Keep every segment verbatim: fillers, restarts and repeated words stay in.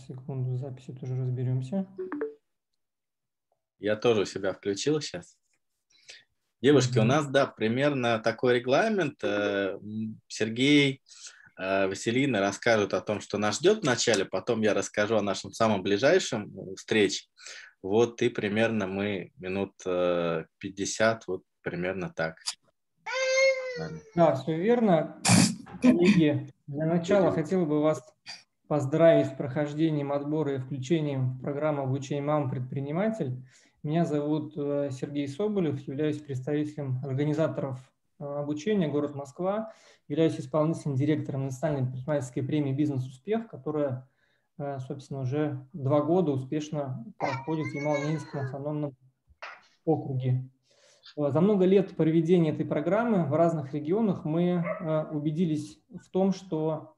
секунду, с записью тоже разберемся. Я тоже у себя включил сейчас. Девушки, mm-hmm. у нас, да, примерно такой регламент. Сергей, Василина расскажут о том, что нас ждет вначале, потом я расскажу о нашем самом ближайшем встрече. Вот и примерно мы минут пятьдесят, вот примерно так. Да, все верно. Коллеги, для начала хотел бы вас поздравить с прохождением отбора и включением в программу обучения «Мама-предприниматель». Меня зовут Сергей Соболев, являюсь представителем организаторов обучения «Город Москва», являюсь исполнительным директором национальной предпринимательской премии «Бизнес-успех», которая, собственно, уже два года успешно проходит в Ямало-Ненецком автономном округе. За много лет проведения этой программы в разных регионах мы убедились в том, что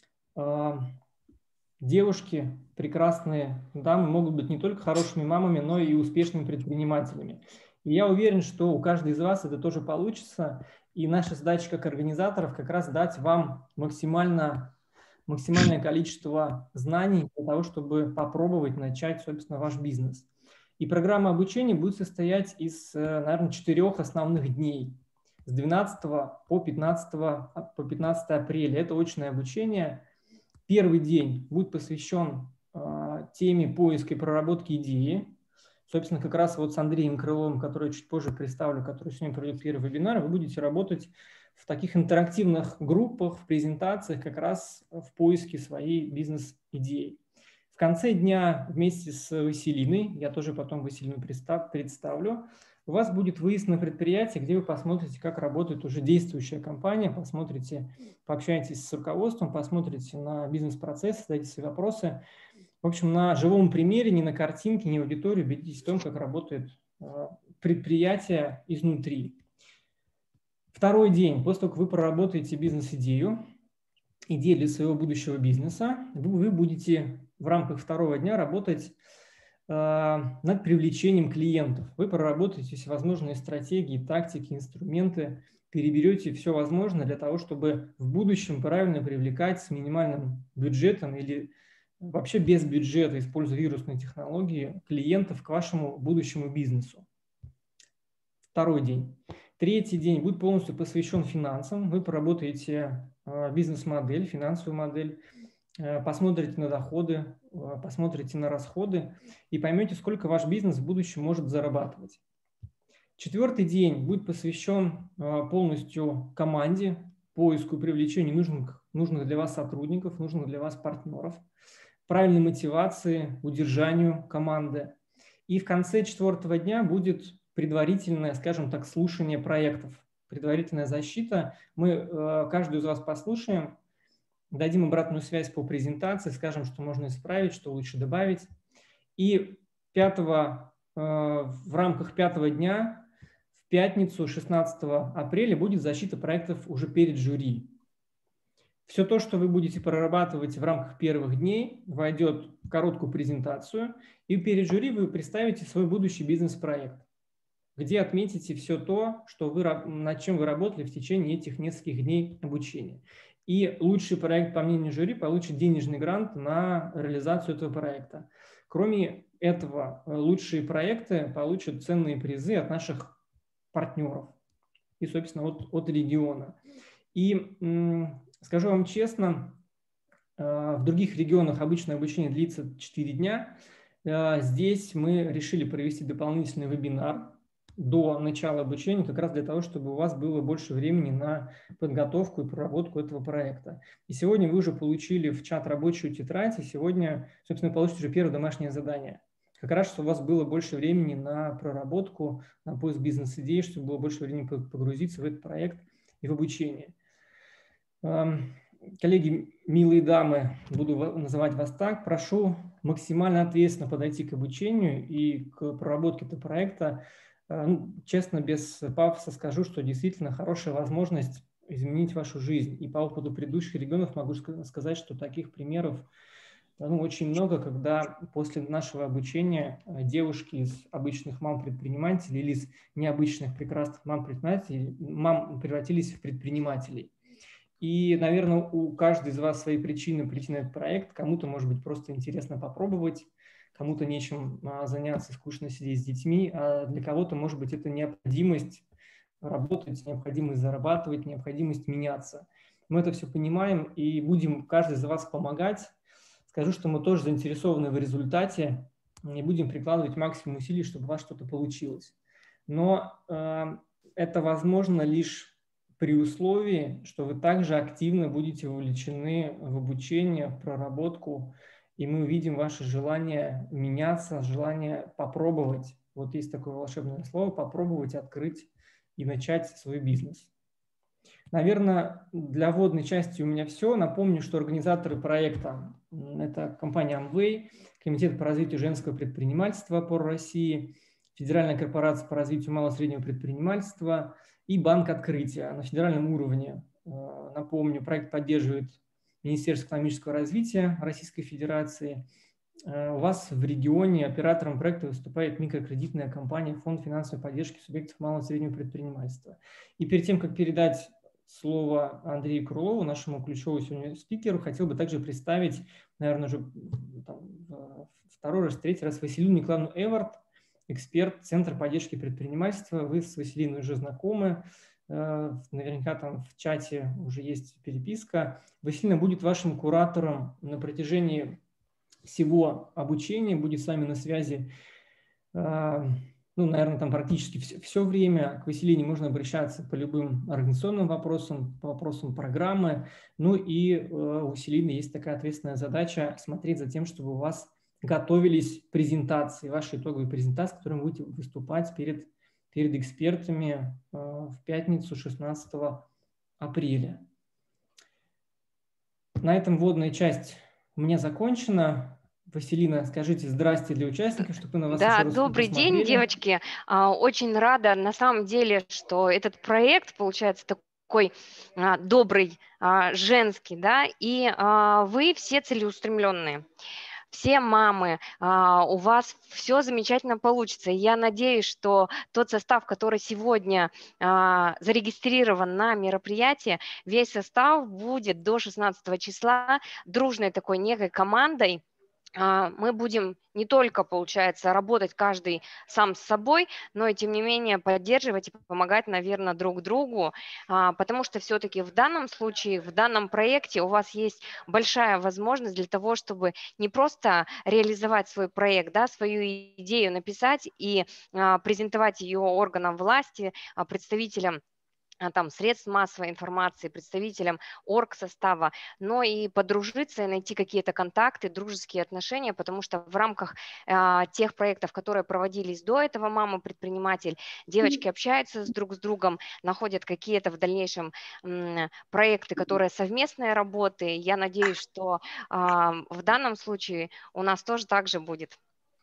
девушки, прекрасные дамы, могут быть не только хорошими мамами, но и успешными предпринимателями. И я уверен, что у каждой из вас это тоже получится. И наша задача как организаторов как раз дать вам максимально, максимальное количество знаний для того, чтобы попробовать начать, собственно, ваш бизнес. И программа обучения будет состоять из, наверное, четырех основных дней. С двенадцатого по пятнадцатое апреля. Это очное обучение. Первый день будет посвящен э, теме поиска и проработки идеи. Собственно, как раз вот с Андреем Крыловым, который я чуть позже представлю, который сегодня проведет первый вебинар, вы будете работать в таких интерактивных группах, в презентациях как раз в поиске своей бизнес-идеи. В конце дня вместе с Василиной, я тоже потом Василину представлю, у вас будет выезд на предприятие, где вы посмотрите, как работает уже действующая компания, посмотрите, пообщаетесь с руководством, посмотрите на бизнес-процесс, задайте свои вопросы. В общем, на живом примере, не на картинке, не в аудитории, убедитесь в том, как работает предприятие изнутри. Второй день, после того, как вы проработаете бизнес-идею, идею для своего будущего бизнеса, вы будете в рамках второго дня работать над привлечением клиентов. Вы проработаете всевозможные стратегии, тактики, инструменты, переберете все возможное для того, чтобы в будущем правильно привлекать с минимальным бюджетом или вообще без бюджета, используя вирусные технологии, клиентов к вашему будущему бизнесу. Второй день. Третий день будет полностью посвящен финансам. Вы проработаете бизнес-модель, финансовую модель, посмотрите на доходы, посмотрите на расходы и поймете, сколько ваш бизнес в будущем может зарабатывать. Четвертый день будет посвящен полностью команде, поиску и привлечению нужных, нужных для вас сотрудников, нужных для вас партнеров, правильной мотивации, удержанию команды. И в конце четвертого дня будет предварительное, скажем так, слушание проектов, предварительная защита. Мы каждую из вас послушаем, дадим обратную связь по презентации, скажем, что можно исправить, что лучше добавить. И пятого, э, в рамках пятого дня, в пятницу, шестнадцатого апреля, будет защита проектов уже перед жюри. Все то, что вы будете прорабатывать в рамках первых дней, войдет в короткую презентацию, и перед жюри вы представите свой будущий бизнес-проект, где отметите все то, что вы, над чем вы работали в течение этих нескольких дней обучения. И лучший проект, по мнению жюри, получит денежный грант на реализацию этого проекта. Кроме этого, лучшие проекты получат ценные призы от наших партнеров и, собственно, от, от региона. И м, скажу вам честно, э, в других регионах обычное обучение длится четыре дня. Э, здесь мы решили провести дополнительный вебинар до начала обучения, как раз для того, чтобы у вас было больше времени на подготовку и проработку этого проекта. И сегодня вы уже получили в чат рабочую тетрадь, и сегодня, собственно, получите уже первое домашнее задание. Как раз, чтобы у вас было больше времени на проработку, на поиск бизнес-идей, чтобы было больше времени погрузиться в этот проект и в обучение. Коллеги, милые дамы, буду называть вас так, прошу максимально ответственно подойти к обучению и к проработке этого проекта. Ну, честно, без пафоса скажу, что действительно хорошая возможность изменить вашу жизнь. И по опыту предыдущих регионов могу сказать, что таких примеров ну, очень много, когда после нашего обучения девушки из обычных мам-предпринимателей или из необычных прекрасных мам-предпринимателей мам превратились в предпринимателей. И, наверное, у каждой из вас свои причины прийти на этот проект. Кому-то, может быть, просто интересно попробовать, кому-то нечем заняться, скучно сидеть с детьми, а для кого-то, может быть, это необходимость работать, необходимость зарабатывать, необходимость меняться. Мы это все понимаем и будем каждый из вас помогать. Скажу, что мы тоже заинтересованы в результате и будем прикладывать максимум усилий, чтобы у вас что-то получилось. Но э, это возможно лишь при условии, что вы также активно будете вовлечены в обучение, в проработку, и мы увидим ваше желание меняться, желание попробовать. Вот есть такое волшебное слово – попробовать открыть и начать свой бизнес. Наверное, для вводной части у меня все. Напомню, что организаторы проекта – это компания Amway, Комитет по развитию женского предпринимательства по России, Федеральная корпорация по развитию малого и среднего предпринимательства и Банк Открытия на федеральном уровне. Напомню, проект поддерживает Министерство экономического развития Российской Федерации. У вас в регионе оператором проекта выступает микрокредитная компания Фонд финансовой поддержки субъектов малого и среднего предпринимательства. И перед тем, как передать слово Андрею Крылову, нашему ключевому сегодня спикеру, хотел бы также представить, наверное, уже там, второй раз, третий раз Василину Николаевну Эвард, эксперт Центра поддержки предпринимательства. Вы с Василиной уже знакомы. Наверняка там в чате уже есть переписка. Василина будет вашим куратором на протяжении всего обучения, будет с вами на связи, ну, наверное, там практически все, все время. К Василине можно обращаться по любым организационным вопросам, по вопросам программы. Ну и у Василины есть такая ответственная задача смотреть за тем, чтобы у вас готовились презентации, ваши итоговые презентации, с которыми вы будете выступать перед, перед экспертами в пятницу шестнадцатого апреля. На этом вводная часть у меня закончена. Василина, скажите здрасте для участников, чтобы мы на вас Да, еще раз добрый день, девочки. Очень рада, на самом деле, что этот проект, получается, такой добрый, женский, да, и вы все целеустремленные. Все мамы, у вас все замечательно получится. Я надеюсь, что тот состав, который сегодня зарегистрирован на мероприятии, весь состав будет до шестнадцатого числа дружной такой некой командой. Мы будем не только, получается, работать каждый сам с собой, но и, тем не менее, поддерживать и помогать, наверное, друг другу, потому что все-таки в данном случае, в данном проекте у вас есть большая возможность для того, чтобы не просто реализовать свой проект, да, свою идею написать и презентовать ее органам власти, представителям там, средств массовой информации, представителям оргсостава, но и подружиться и найти какие-то контакты, дружеские отношения, потому что в рамках э, тех проектов, которые проводились до этого «Мама-предприниматель», девочки общаются с друг с другом, находят какие-то в дальнейшем м, проекты, которые совместные работы. Я надеюсь, что э, в данном случае у нас тоже так же будет.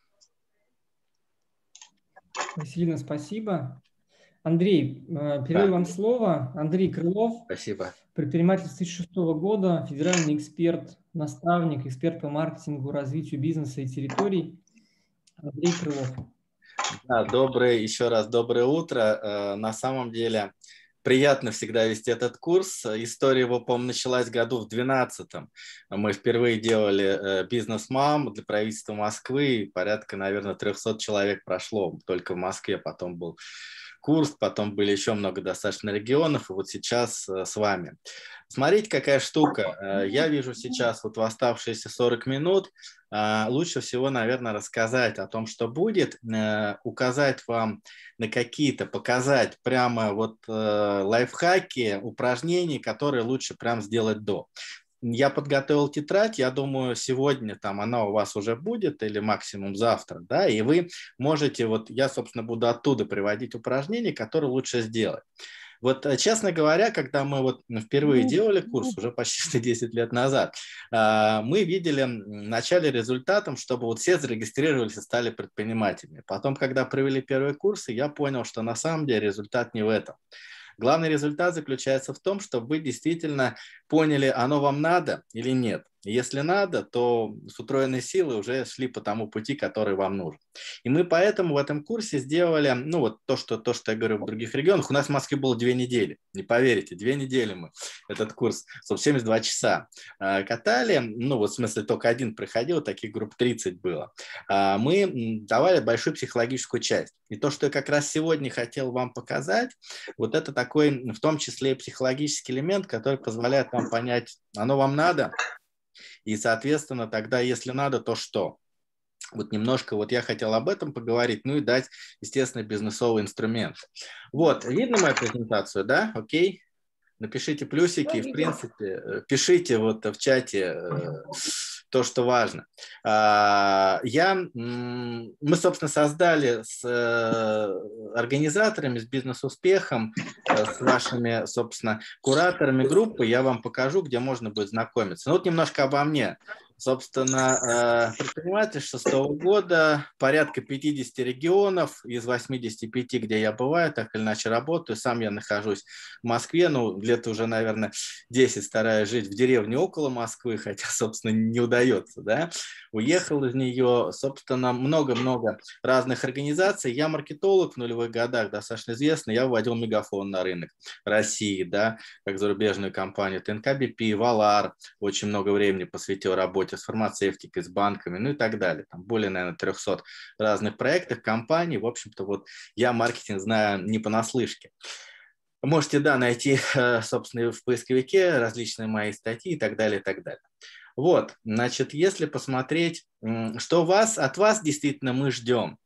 Василина, спасибо. Андрей, передаю да. вам слово. Андрей Крылов. Спасибо. Предприниматель с две тысячи шестого года, федеральный эксперт, наставник, эксперт по маркетингу, развитию бизнеса и территорий. Андрей Крылов. Да, доброе, еще раз доброе утро. На самом деле приятно всегда вести этот курс. История его, по-моему, началась году в двенадцатом. Мы впервые делали бизнес-мам для правительства Москвы. Порядка, наверное, трехсот человек прошло только в Москве. Потом был курс, потом были еще много достаточно регионов, и вот сейчас с вами. Смотрите, какая штука. Я вижу сейчас вот в оставшиеся сорок минут лучше всего, наверное, рассказать о том, что будет, указать вам на какие-то, показать прямо вот лайфхаки, упражнений, которые лучше прям сделать до. Я подготовил тетрадь, я думаю, сегодня там она у вас уже будет или максимум завтра, да, и вы можете, вот я, собственно, буду оттуда приводить упражнения, которые лучше сделать. Вот, честно говоря, когда мы вот впервые делали курс, уже почти десять лет назад, мы видели вначале результатом, чтобы вот все зарегистрировались и стали предпринимателями. Потом, когда провели первые курсы, я понял, что на самом деле результат не в этом. Главный результат заключается в том, что вы действительно поняли, оно вам надо или нет. Если надо, то с утроенной силой уже шли по тому пути, который вам нужен. И мы поэтому в этом курсе сделали, ну вот то, что, то, что я говорю в других регионах, у нас в Москве было две недели, не поверите, две недели мы этот курс, семьдесят два часа катали, ну вот в смысле только один проходил, таких групп тридцать было. Мы давали большую психологическую часть. И то, что я как раз сегодня хотел вам показать, вот это такой, в том числе и психологический элемент, который позволяет вам понять, оно вам надо, и, соответственно, тогда, если надо, то что? Вот немножко вот я хотел об этом поговорить, ну и дать, естественно, бизнесовый инструмент. Вот, видно мою презентацию, да? Окей? Напишите плюсики, в принципе, пишите вот в чате то, что важно. Я, мы, собственно, создали с организаторами, с бизнес-успехом, с вашими, собственно, кураторами группы, я вам покажу, где можно будет знакомиться. Ну вот немножко обо мне. Собственно, предприниматель шестого года, порядка пятидесяти регионов из восьмидесяти пяти, где я бываю, так или иначе работаю. Сам я нахожусь в Москве, ну, лет уже, наверное, десять стараюсь жить в деревне около Москвы, хотя, собственно, не удается, да. Уехал из нее, собственно, много-много разных организаций. Я маркетолог в нулевых годах, достаточно известный, я вводил Мегафон на рынок России, да, как зарубежную компанию, ТНК би пи, Валар, очень много времени посвятил работе с фармацевтикой, с банками, ну и так далее. Там более, наверное, трехсот разных проектов, компаний. В общем-то, вот я маркетинг знаю не понаслышке. Можете, да, найти, собственно, в поисковике различные мои статьи и так далее, и так далее. Вот, значит, если посмотреть, что вас, от вас действительно мы ждем,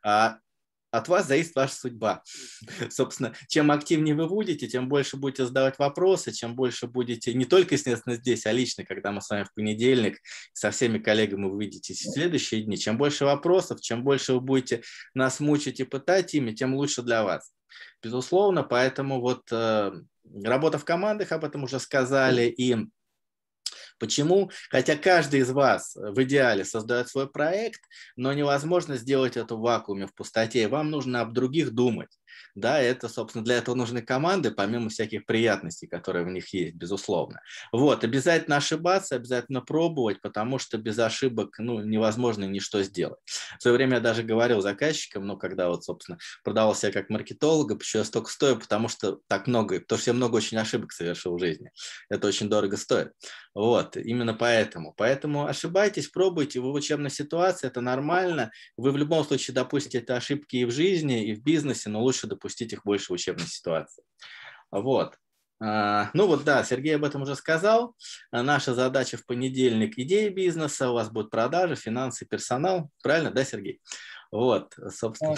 от вас зависит ваша судьба. Собственно, чем активнее вы будете, тем больше будете задавать вопросы, чем больше будете, не только, естественно, здесь, а лично, когда мы с вами в понедельник со всеми коллегами увидитесь в следующие дни, чем больше вопросов, чем больше вы будете нас мучить и пытать ими, тем лучше для вас. Безусловно, поэтому вот э, работа в командах, об этом уже сказали, и почему? Хотя каждый из вас в идеале создает свой проект, но невозможно сделать это в вакууме, в пустоте. Вам нужно об других думать. Да, это, собственно, для этого нужны команды, помимо всяких приятностей, которые в них есть, безусловно. Вот, обязательно ошибаться, обязательно пробовать, потому что без ошибок, ну, невозможно ничто сделать. В свое время я даже говорил заказчикам, ну, когда вот, собственно, продавал себя как маркетолога, почему я столько стою, потому что так много, потому что я много очень ошибок совершил в жизни. Это очень дорого стоит. Вот, именно поэтому. Поэтому ошибайтесь, пробуйте, вы в учебной ситуации, это нормально. Вы в любом случае допустите эти ошибки и в жизни, и в бизнесе, но лучше допустить их больше в учебной ситуации. Вот. Ну вот да, Сергей об этом уже сказал. Наша задача в понедельник – идеи бизнеса, у вас будут продажи, финансы, персонал. Правильно, да, Сергей? Вот, собственно.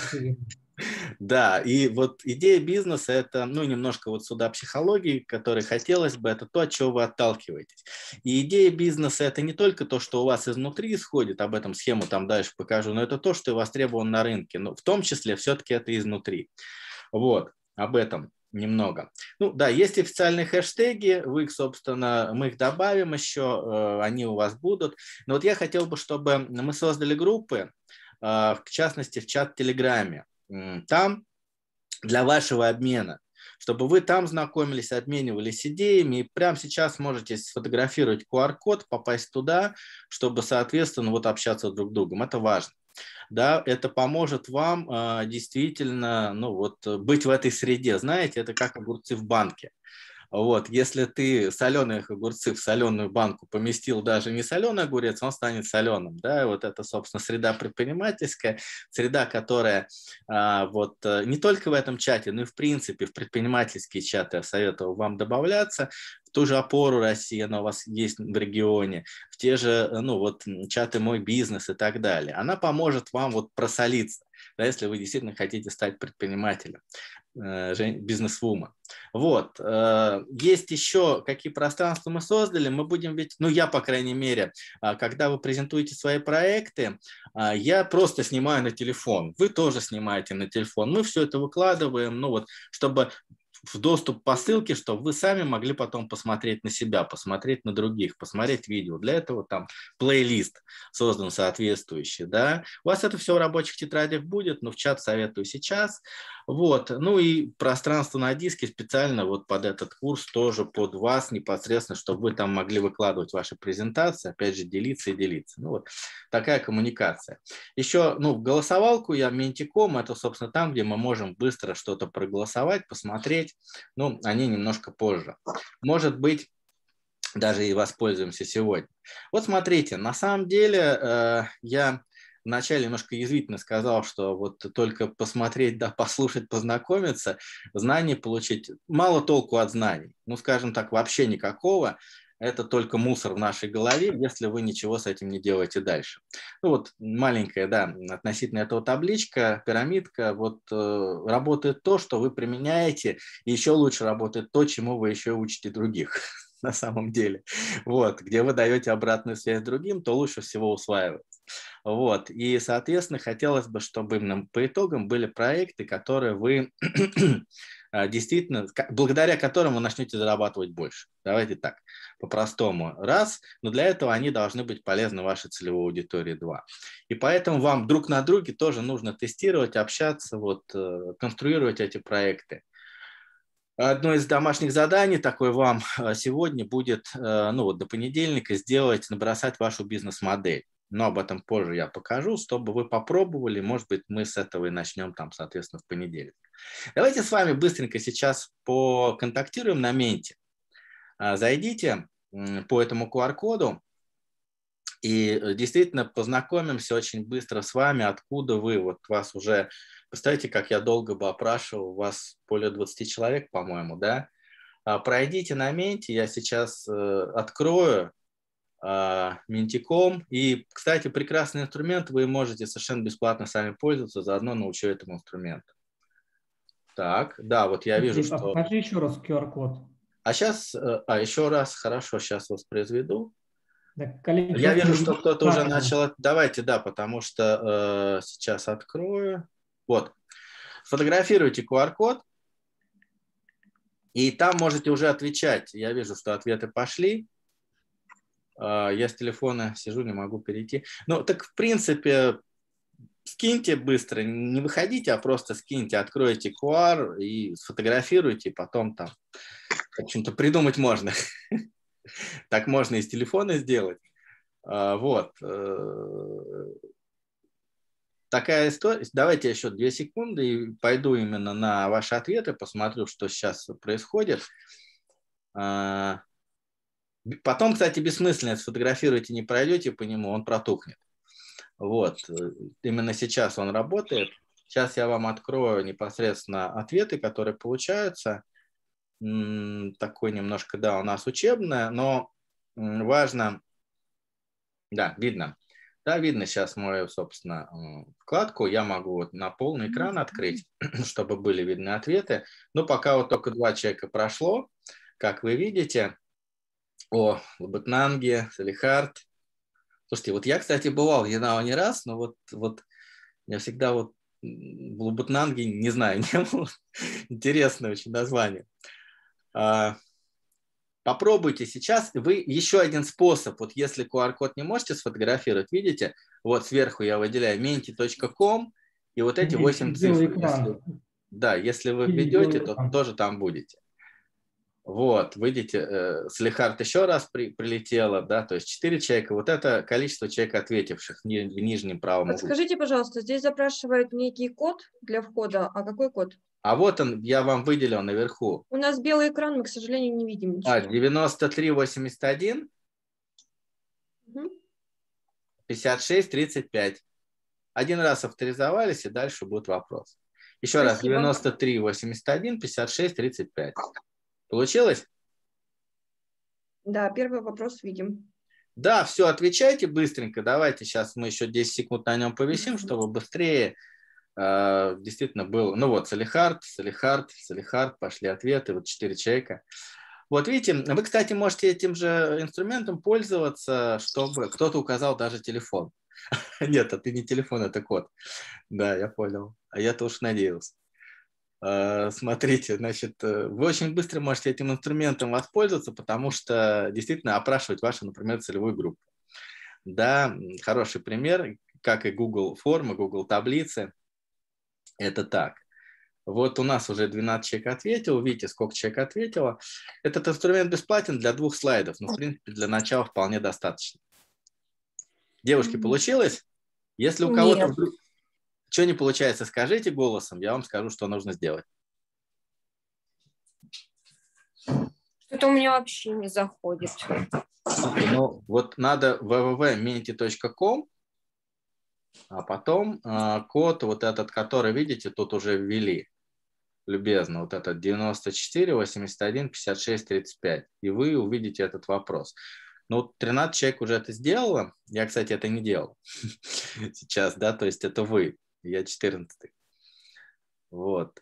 Да, и вот идея бизнеса – это, ну, немножко вот сюда психологии, которой хотелось бы, это то, от чего вы отталкиваетесь. И идея бизнеса – это не только то, что у вас изнутри исходит, об этом схему там дальше покажу, но это то, что востребовано на рынке, но в том числе все-таки это изнутри. Вот, об этом немного. Ну да, есть официальные хэштеги, вы их, собственно, мы их добавим еще, они у вас будут. Но вот я хотел бы, чтобы мы создали группы, в частности, в чат в Телеграме. Там для вашего обмена, чтобы вы там знакомились, обменивались идеями, и прямо сейчас можете сфотографировать ку ар код, попасть туда, чтобы, соответственно, вот общаться друг с другом. Это важно. Да, это поможет вам э, действительно, ну, вот, быть в этой среде. Знаете, это как огурцы в банке. Вот, если ты соленых огурцы в соленую банку поместил даже не соленый огурец, он станет соленым. Да? Вот это, собственно, среда предпринимательская, среда, которая а, вот, не только в этом чате, но и в принципе в предпринимательские чаты я советую вам добавляться, в ту же опору России, она у вас есть в регионе, в те же ну, вот, чаты «Мой бизнес» и так далее. Она поможет вам вот, просолиться, да, если вы действительно хотите стать предпринимателем, бизнес-вумен. Вот. Есть еще какие пространства мы создали. Мы будем ведь, ну я, по крайней мере, когда вы презентуете свои проекты, я просто снимаю на телефон. Вы тоже снимаете на телефон. Мы все это выкладываем, ну вот, чтобы в доступ по ссылке, чтобы вы сами могли потом посмотреть на себя, посмотреть на других, посмотреть видео. Для этого там плейлист создан соответствующий. Да? У вас это все в рабочих тетрадях будет, но в чат советую сейчас. Вот. Ну и пространство на диске специально вот под этот курс тоже под вас непосредственно, чтобы вы там могли выкладывать ваши презентации, опять же, делиться и делиться. Ну вот такая коммуникация. Еще, ну, в голосовалку я Mentiqom, это, собственно, там, где мы можем быстро что-то проголосовать, посмотреть, ну, они немножко позже. Может быть, даже и воспользуемся сегодня. Вот смотрите, на самом деле э, я вначале немножко язвительно сказал, что вот только посмотреть, да, послушать, познакомиться, знания получить, мало толку от знаний. Ну, скажем так, вообще никакого. Это только мусор в нашей голове, если вы ничего с этим не делаете дальше. Ну вот маленькая, да, относительно этого табличка, пирамидка, вот э, работает то, что вы применяете, и еще лучше работает то, чему вы еще учите других на самом деле. Вот, где вы даете обратную связь другим, то лучше всего усваивается. Вот, и, соответственно, хотелось бы, чтобы именно по итогам были проекты, которые вы действительно, благодаря которым вы начнете зарабатывать больше. Давайте так, по-простому. Раз, но для этого они должны быть полезны вашей целевой аудитории. Два. И поэтому вам друг на друге тоже нужно тестировать, общаться, вот, конструировать эти проекты. Одно из домашних заданий такое вам сегодня будет, ну вот до понедельника, сделать, набросать вашу бизнес-модель. Но об этом позже я покажу, чтобы вы попробовали. Может быть, мы с этого и начнем там, соответственно, в понедельник. Давайте с вами быстренько сейчас поконтактируем на Менте. Зайдите по этому ку ар коду и действительно познакомимся очень быстро с вами, откуда вы. Вот вас уже, представьте, как я долго бы опрашивал, у вас более двадцати человек, по-моему, да? Пройдите на Менте, я сейчас открою Mentiqom. И, кстати, прекрасный инструмент, вы можете совершенно бесплатно сами пользоваться, заодно научу этому инструменту. Так, да, вот я вижу, что... Покажи еще раз ку ар код. А сейчас, а еще раз, хорошо, сейчас воспроизведу. Да, коллеги, я вижу, что кто-то уже начал... Давайте, да, потому что э, сейчас открою. Вот, сфотографируйте ку ар код, и там можете уже отвечать. Я вижу, что ответы пошли. Я с телефона сижу, не могу перейти. Ну, так, в принципе, скиньте быстро, не выходите, а просто скиньте, откройте ку ар и сфотографируйте, и потом там, в общем-то, придумать можно. Так можно и с телефона сделать. Вот. Такая история. Давайте еще две секунды и пойду именно на ваши ответы, посмотрю, что сейчас происходит. Потом, кстати, бессмысленно сфотографируйте, не пройдете по нему, он протухнет. Вот, именно сейчас он работает. Сейчас я вам открою непосредственно ответы, которые получаются. Такой немножко, да, у нас учебное, но важно, да, видно. Да, видно сейчас мою, собственно, вкладку. Я могу вот на полный экран открыть, чтобы были видны ответы. Но пока вот только два человека прошло, как вы видите. О, Лабытнанги, Салихард. Слушайте, вот я, кстати, бывал в Янау не раз, но вот, вот я всегда вот в Лабытнанге, не знаю, не было. Интересное очень название. А, попробуйте сейчас. Вы еще один способ, вот если ку ар код не можете сфотографировать, видите, вот сверху я выделяю мenti точка ком, и вот эти восемь цифр. Если, да, если вы введете, то тоже там будете. Вот, видите, э, Салихард еще раз при, прилетела, да, то есть четыре человека. Вот это количество человек, ответивших в, ни, в нижнем правом углу. Подскажите, пожалуйста, здесь запрашивают некий код для входа. А какой код? А вот он, я вам выделил наверху. У нас белый экран, мы, к сожалению, не видим ничего. А, девяносто три восемьдесят один, угу. пятьдесят шесть тридцать пять. Один раз авторизовались, и дальше будет вопрос. Еще Спасибо. Раз, девяносто три восемьдесят один, пятьдесят шесть тридцать пять. Получилось? Да, первый вопрос видим. Да, все, отвечайте быстренько. Давайте сейчас мы еще десять секунд на нем повисим, чтобы быстрее э, действительно было. Ну вот, Салихард, Салихард, Салихард, пошли ответы, вот четыре человека. Вот видите, вы, кстати, можете этим же инструментом пользоваться, чтобы кто-то указал даже телефон. Нет, это не телефон, это код. Да, я понял. А я-то уж надеялся. Смотрите, значит, вы очень быстро можете этим инструментом воспользоваться, потому что действительно опрашивать вашу, например, целевую группу. Да, хороший пример, как и Google формы, Google таблицы. Это так. Вот у нас уже двенадцать человек ответил. Видите, сколько человек ответило. Этот инструмент бесплатен для двух слайдов, но, в принципе, для начала вполне достаточно. Девушки, получилось? Если у кого-то вдруг что не получается, скажите голосом, я вам скажу, что нужно сделать. Это у меня вообще не заходит. Ну, вот надо вэ вэ вэ точка минти точка ком, а потом э, код вот этот, который, видите, тут уже ввели, любезно, вот этот девяносто четыре восемьдесят один пятьдесят шесть тридцать пять, и вы увидите этот вопрос. Ну, тринадцать человек уже это сделало. Я, кстати, это не делал сейчас, да, то есть это вы, я четырнадцатый. Вот.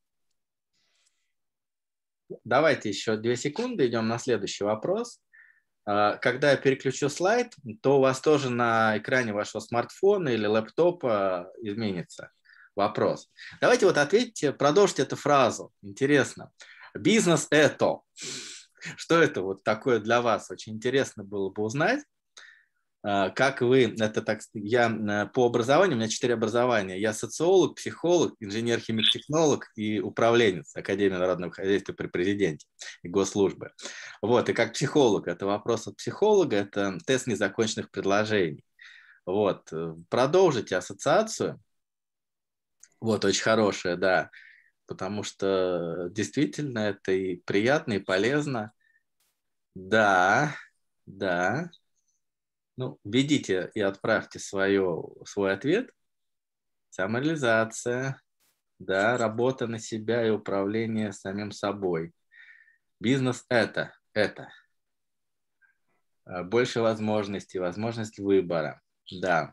Давайте еще две секунды, идем на следующий вопрос. Когда я переключу слайд, то у вас тоже на экране вашего смартфона или лэптопа изменится вопрос. Давайте вот ответьте, продолжите эту фразу. Интересно. Бизнес – это. Что это вот такое для вас? Очень интересно было бы узнать. Как вы, это так, я по образованию, у меня четыре образования. Я социолог, психолог, инженер-химик-технолог и управленец Академии народного хозяйства при президенте и госслужбы. Вот, и как психолог, это вопрос от психолога, это тест незаконченных предложений. Вот, продолжите ассоциацию. Вот, очень хорошая, да, потому что действительно это и приятно, и полезно. Да, да. Ну, введите и отправьте свое, свой ответ. Самореализация, да, работа на себя и управление самим собой. Бизнес – это, это. Больше возможностей, возможность выбора, да.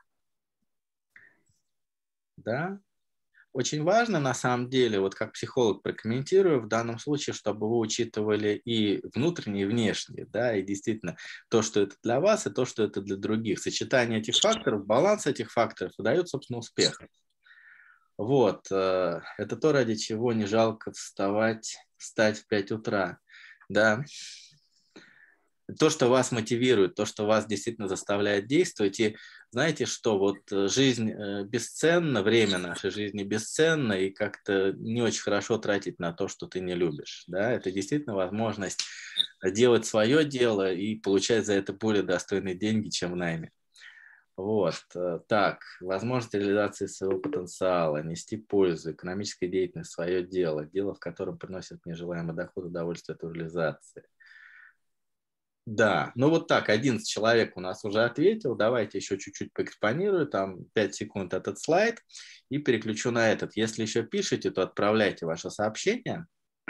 Да. Очень важно, на самом деле, вот как психолог прокомментирую, в данном случае, чтобы вы учитывали и внутреннее, и внешнее, да, и действительно то, что это для вас, и то, что это для других. Сочетание этих факторов, баланс этих факторов дает, собственно, успех. Вот, это то, ради чего не жалко вставать, встать в пять утра, да. То, что вас мотивирует, то, что вас действительно заставляет действовать. И знаете что, вот жизнь бесценна, время нашей жизни бесценно, и как-то не очень хорошо тратить на то, что ты не любишь. Да? Это действительно возможность делать свое дело и получать за это более достойные деньги, чем в найме. Вот, так, возможность реализации своего потенциала, нести пользу, экономическая деятельность, свое дело, дело, в котором приносит мне желаемый доход, удовольствие от реализации. Да, ну вот так, одиннадцать человек у нас уже ответил. Давайте еще чуть-чуть поэкспонирую, там пять секунд этот слайд и переключу на этот. Если еще пишете, то отправляйте ваше сообщение.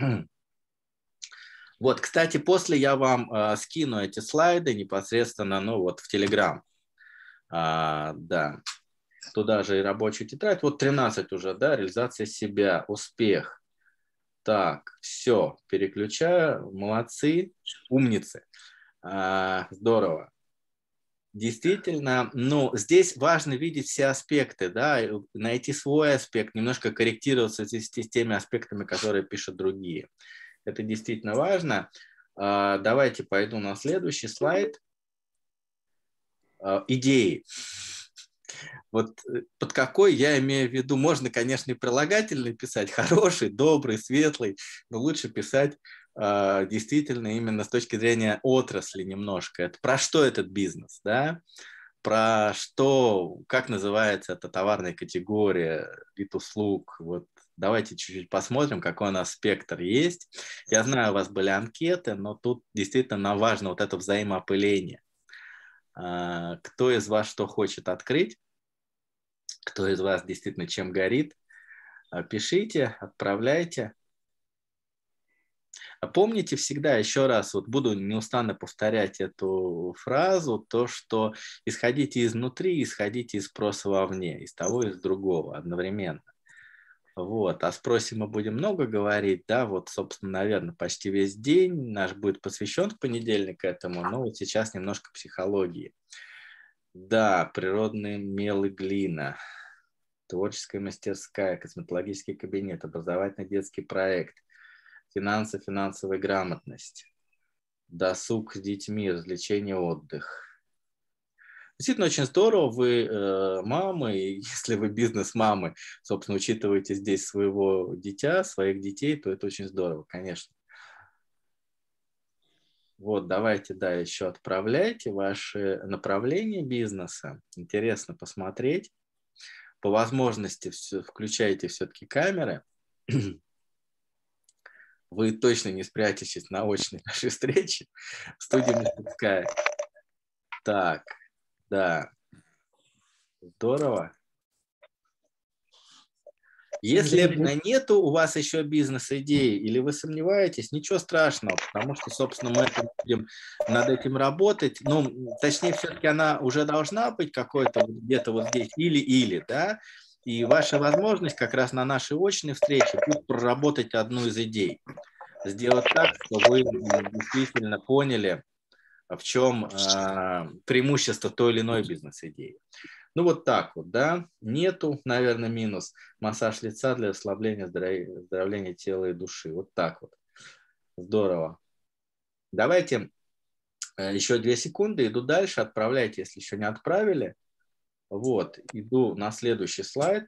Вот, кстати, после я вам э, скину эти слайды непосредственно, ну вот в Telegram. А, да, туда же и рабочую тетрадь. Вот тринадцать уже, да, реализация себя, успех. Так, все, переключаю, молодцы, умницы. А, здорово. Действительно, ну, здесь важно видеть все аспекты, да, найти свой аспект, немножко корректироваться с теми аспектами, которые пишут другие. Это действительно важно. А, давайте пойду на следующий слайд. А, идеи. Вот под какой я имею в виду, можно, конечно, и прилагательный писать, хороший, добрый, светлый, но лучше писать э, действительно именно с точки зрения отрасли немножко. Это про что этот бизнес, да? Про что, как называется эта товарная категория, вид услуг. Вот давайте чуть-чуть посмотрим, какой у нас спектр есть. Я знаю, у вас были анкеты, но тут действительно нам важно вот это взаимоопыление. Э, кто из вас что хочет открыть? Кто из вас действительно чем горит, пишите, отправляйте. Помните всегда, еще раз, вот буду неустанно повторять эту фразу, то, что исходите изнутри, исходите из спроса вовне, из того и из другого одновременно. Вот. О спросе мы будем много говорить, да, вот, собственно, наверное, почти весь день наш будет посвящен в понедельник этому, но вот сейчас немножко психологии. Да, природный мел и глина. Творческая мастерская, косметологический кабинет, образовательный детский проект, финансы, финансовая грамотность, досуг с детьми, развлечения, отдых. Действительно очень здорово, вы э, мамы, и если вы бизнес-мамы, собственно, учитываете здесь своего дитя, своих детей, то это очень здорово, конечно. Вот, давайте, да, еще отправляйте ваши направления бизнеса. Интересно посмотреть. По возможности все, включайте все-таки камеры. Вы точно не спрячетесь на очной нашей встрече в студии мастерская. Так, да. Здорово. Если нету у вас еще бизнес-идеи или вы сомневаетесь, ничего страшного, потому что, собственно, мы будем над этим работать. Ну, точнее, все-таки она уже должна быть какой-то где-то вот здесь или-или, да, и ваша возможность как раз на нашей очной встрече будет проработать одну из идей. Сделать так, чтобы вы действительно поняли, в чем э, преимущество той или иной бизнес-идеи. Ну, вот так вот, да. Нету, наверное, минус. Массаж лица для ослабления, оздоровления тела и души. Вот так вот. Здорово. Давайте еще две секунды. Иду дальше. Отправляйте, если еще не отправили. Вот. Иду на следующий слайд.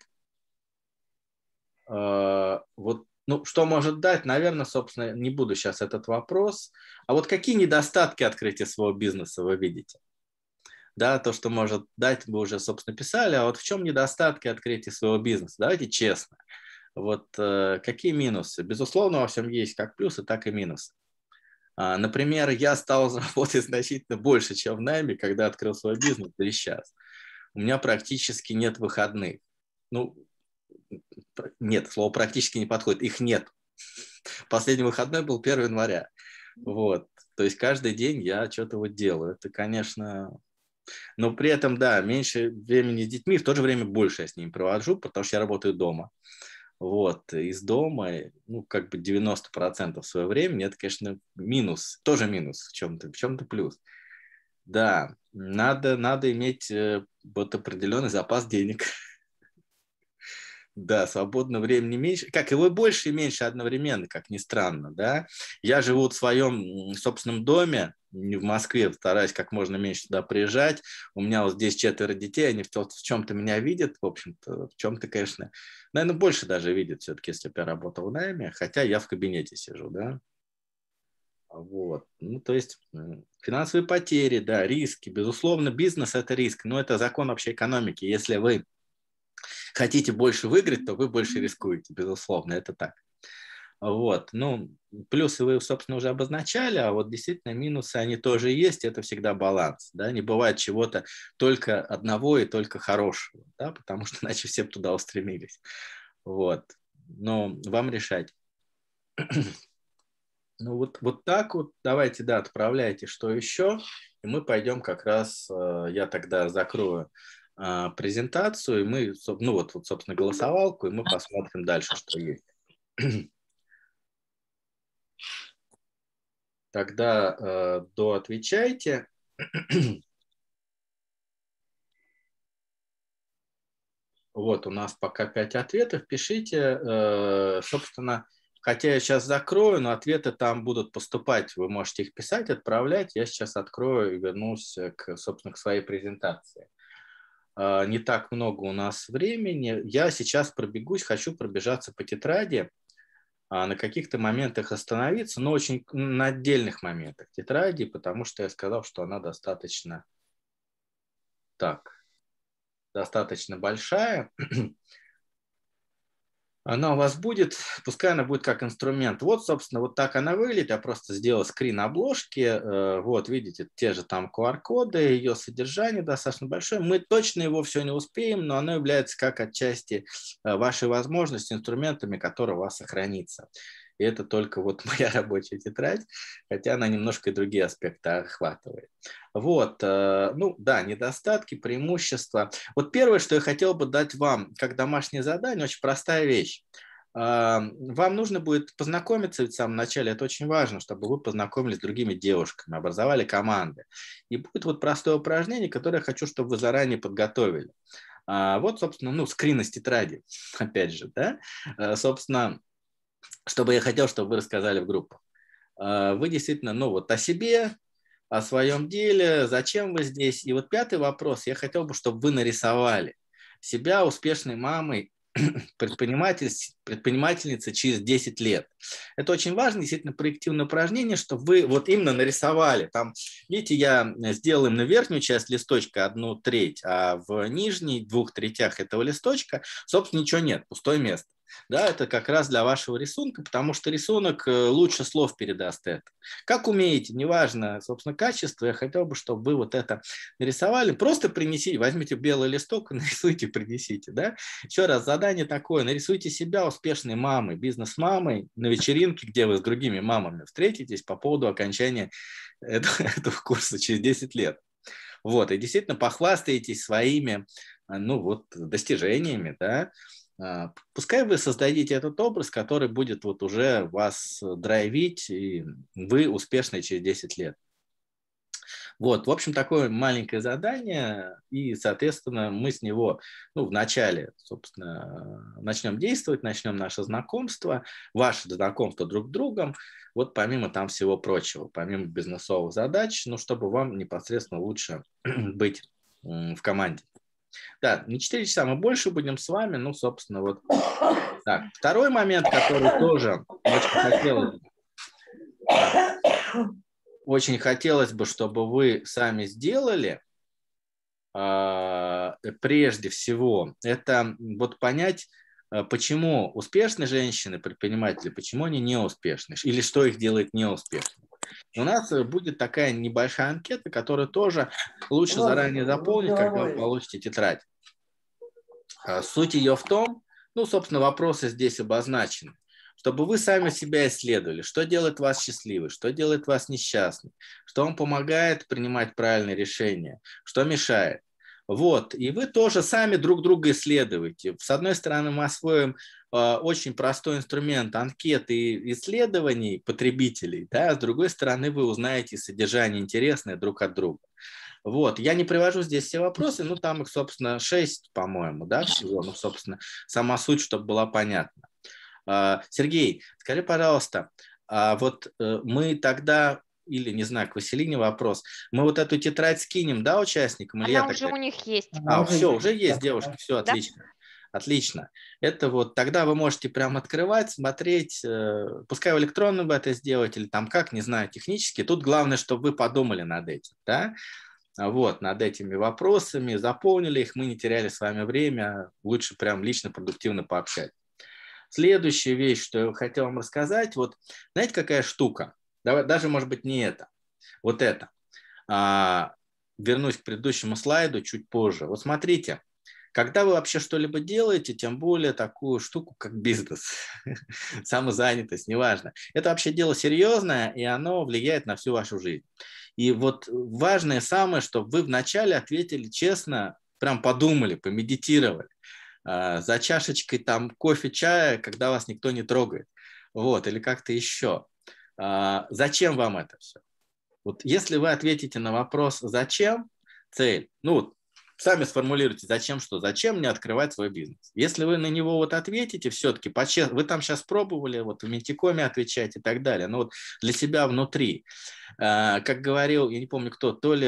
Вот. Ну, что может дать? Наверное, собственно, не буду сейчас этот вопрос. А вот какие недостатки открытия своего бизнеса вы видите? Да, то, что может дать, вы уже, собственно, писали. А вот в чем недостатки открытия своего бизнеса? Давайте честно. Вот э, какие минусы? Безусловно, во всем есть как плюсы, так и минусы. А, например, я стал работать значительно больше, чем в найме, когда открыл свой бизнес, да и сейчас. У меня практически нет выходных. Ну, нет, слово практически не подходит. Их нет. Последний выходной был первого января. Вот. То есть каждый день я что-то вот делаю. Это, конечно... Но при этом, да, меньше времени с детьми, в то же время больше я с ними провожу, потому что я работаю дома. Вот, из дома, ну, как бы девяносто процентов своего времени, это, конечно, минус, тоже минус в чем-то, в чем-то плюс. Да, надо, надо иметь вот определенный запас денег. Да, свободного времени меньше, как его больше и меньше одновременно, как ни странно, да. Я живу в своем собственном доме, не в Москве, стараюсь как можно меньше туда приезжать. У меня вот здесь четверо детей, они в чем-то меня видят, в общем-то, в чем-то, конечно, наверное, больше даже видят все-таки, если бы я работал в найме, хотя я в кабинете сижу, да. Вот, ну, то есть финансовые потери, да, риски, безусловно, бизнес – это риск, но это закон общей экономики. Если вы хотите больше выиграть, то вы больше рискуете, безусловно, это так. Вот, ну, плюсы вы, собственно, уже обозначали, а вот действительно минусы, они тоже есть, это всегда баланс, да, не бывает чего-то только одного и только хорошего, да, потому что иначе все туда устремились, вот, но вам решать. Ну, вот, вот так вот, давайте, да, отправляйте, что еще, и мы пойдем как раз, я тогда закрою презентацию, и мы, ну вот, вот, собственно, голосовалку, и мы посмотрим дальше, что есть. Тогда э, доотвечайте. Вот, у нас пока пять ответов. Пишите, э, собственно, хотя я сейчас закрою, но ответы там будут поступать. Вы можете их писать, отправлять. Я сейчас открою и вернусь, к, собственно, к своей презентации. Не так много у нас времени. Я сейчас пробегусь, хочу пробежаться по тетради, на каких-то моментах остановиться, но очень на отдельных моментах тетради, потому что я сказал, что она достаточно, так, достаточно большая. Она у вас будет, пускай она будет как инструмент. Вот, собственно, вот так она выглядит. Я просто сделал скрин обложки. Вот, видите, те же там ку ар-коды, ее содержание достаточно большое. Мы точно его все не успеем, но оно является как отчасти вашей возможности, инструментами, которые у вас сохранится. И это только вот моя рабочая тетрадь, хотя она немножко и другие аспекты охватывает. Вот, ну да, недостатки, преимущества. Вот первое, что я хотел бы дать вам как домашнее задание, очень простая вещь. Вам нужно будет познакомиться ведь в самом начале, это очень важно, чтобы вы познакомились с другими девушками, образовали команды. И будет вот простое упражнение, которое я хочу, чтобы вы заранее подготовили. Вот, собственно, ну, скрин из тетради, опять же, да, собственно, что бы я хотел, чтобы вы рассказали в группу. Вы действительно, ну вот о себе, о своем деле, зачем вы здесь. И вот пятый вопрос. Я хотел бы, чтобы вы нарисовали себя успешной мамой, предприниматель, предпринимательница через десять лет. Это очень важно, действительно, проективное упражнение, чтобы вы вот именно нарисовали. Там, видите, я сделал им на верхнюю часть листочка одну треть, а в нижней двух третях этого листочка, собственно, ничего нет, пустое место. Да, это как раз для вашего рисунка, потому что рисунок лучше слов передаст это. Как умеете, неважно, собственно, качество, я хотел бы, чтобы вы вот это нарисовали. Просто принесите, возьмите белый листок, нарисуйте, принесите. Да? Еще раз, задание такое, нарисуйте себя успешной мамой, бизнес-мамой на вечеринке, где вы с другими мамами встретитесь по поводу окончания этого, этого курса через десять лет. Вот, и действительно похвастаетесь своими, ну, вот, достижениями, да. Пускай вы создадите этот образ, который будет вот уже вас драйвить, и вы успешны через десять лет. Вот, в общем, такое маленькое задание, и, соответственно, мы с него, ну, вначале, собственно, начнем действовать, начнем наше знакомство, ваше знакомство друг с другом, вот помимо там всего прочего, помимо бизнесовых задач, ну, чтобы вам непосредственно лучше быть в команде. Да, не четыре часа, мы больше будем с вами, ну, собственно, вот. Так, второй момент, который тоже очень хотелось, очень хотелось бы, чтобы вы сами сделали, э, прежде всего, это вот понять, почему успешные женщины, предприниматели, почему они не успешны, или что их делает неуспешными. У нас будет такая небольшая анкета, которую тоже лучше заранее заполнить, когда вы получите тетрадь. Суть ее в том, ну, собственно, вопросы здесь обозначены, чтобы вы сами себя исследовали, что делает вас счастливым, что делает вас несчастным, что вам помогает принимать правильные решения, что мешает. Вот, и вы тоже сами друг друга исследуете. С одной стороны, мы освоим э, очень простой инструмент анкеты исследований потребителей, да, с другой стороны, вы узнаете содержание интересное друг от друга. Вот, я не привожу здесь все вопросы, ну, там их, собственно, шесть, по-моему, да, всего, ну, собственно, сама суть, чтобы была понятна. Э, Сергей, скажи, пожалуйста, э, вот э, мы тогда... Или, не знаю, к Василине вопрос. Мы вот эту тетрадь скинем, да, участникам? Или Она я уже тогда... у них есть. А, уже все, есть. уже есть, Да. девушки, все, Да? отлично. Отлично. Это вот, тогда вы можете прям открывать, смотреть, э, пускай в электронном вы это сделаете, или там как, не знаю, технически. Тут главное, чтобы вы подумали над этим, да, вот, над этими вопросами, заполнили их, мы не теряли с вами время, лучше прям лично, продуктивно пообщаться. Следующая вещь, что я хотел вам рассказать, вот, знаете, какая штука? Давай, даже, может быть, не это. Вот это. А, вернусь к предыдущему слайду чуть позже. Вот смотрите, когда вы вообще что-либо делаете, тем более такую штуку, как бизнес, самозанятость, неважно, это вообще дело серьезное, и оно влияет на всю вашу жизнь. И вот важное самое, чтобы вы вначале ответили честно, прям подумали, помедитировали, а, за чашечкой там кофе, чая, когда вас никто не трогает, вот, или как-то еще. А, зачем вам это все? Вот если вы ответите на вопрос «Зачем?» цель, ну вот сами сформулируйте «Зачем что?» Зачем мне открывать свой бизнес? Если вы на него вот ответите все-таки, вы там сейчас пробовали, вот в Ментикоме отвечать и так далее, но вот для себя внутри, как говорил, я не помню кто, то ли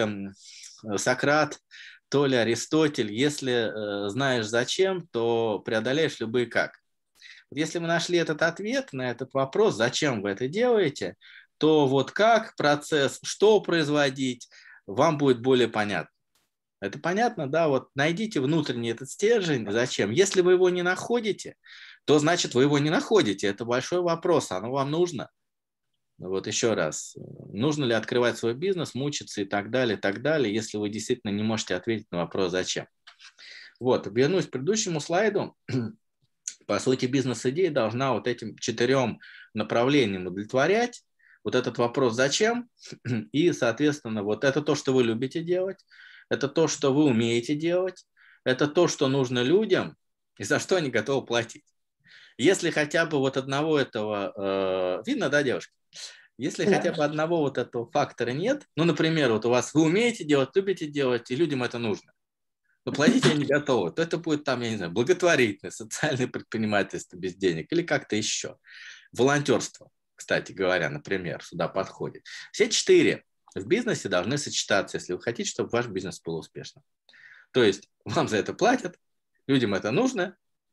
Сократ, то ли Аристотель, если знаешь зачем, то преодолеешь любые как. Если вы нашли этот ответ на этот вопрос, зачем вы это делаете, то вот как процесс, что производить, вам будет более понятно. Это понятно, да? Вот найдите внутренний этот стержень, зачем. Если вы его не находите, то значит вы его не находите. Это большой вопрос, оно вам нужно. Вот еще раз, нужно ли открывать свой бизнес, мучиться и так далее, и так далее, если вы действительно не можете ответить на вопрос «Зачем?». Вот, вернусь к предыдущему слайду. По сути, бизнес-идея должна вот этим четырем направлениям удовлетворять. Вот этот вопрос «Зачем?». И, соответственно, вот это то, что вы любите делать, это то, что вы умеете делать, это то, что нужно людям и за что они готовы платить. Если хотя бы вот одного этого... Э, видно, да, девушки? Если да. хотя бы одного вот этого фактора нет, ну, например, вот у вас вы умеете делать, любите делать, и людям это нужно, но платить они не готовы, то это будет там, я не знаю, благотворительное, социальное предпринимательство без денег или как-то еще. Волонтерство, кстати говоря, например, сюда подходит. Все четыре в бизнесе должны сочетаться, если вы хотите, чтобы ваш бизнес был успешным. То есть вам за это платят, людям это нужно,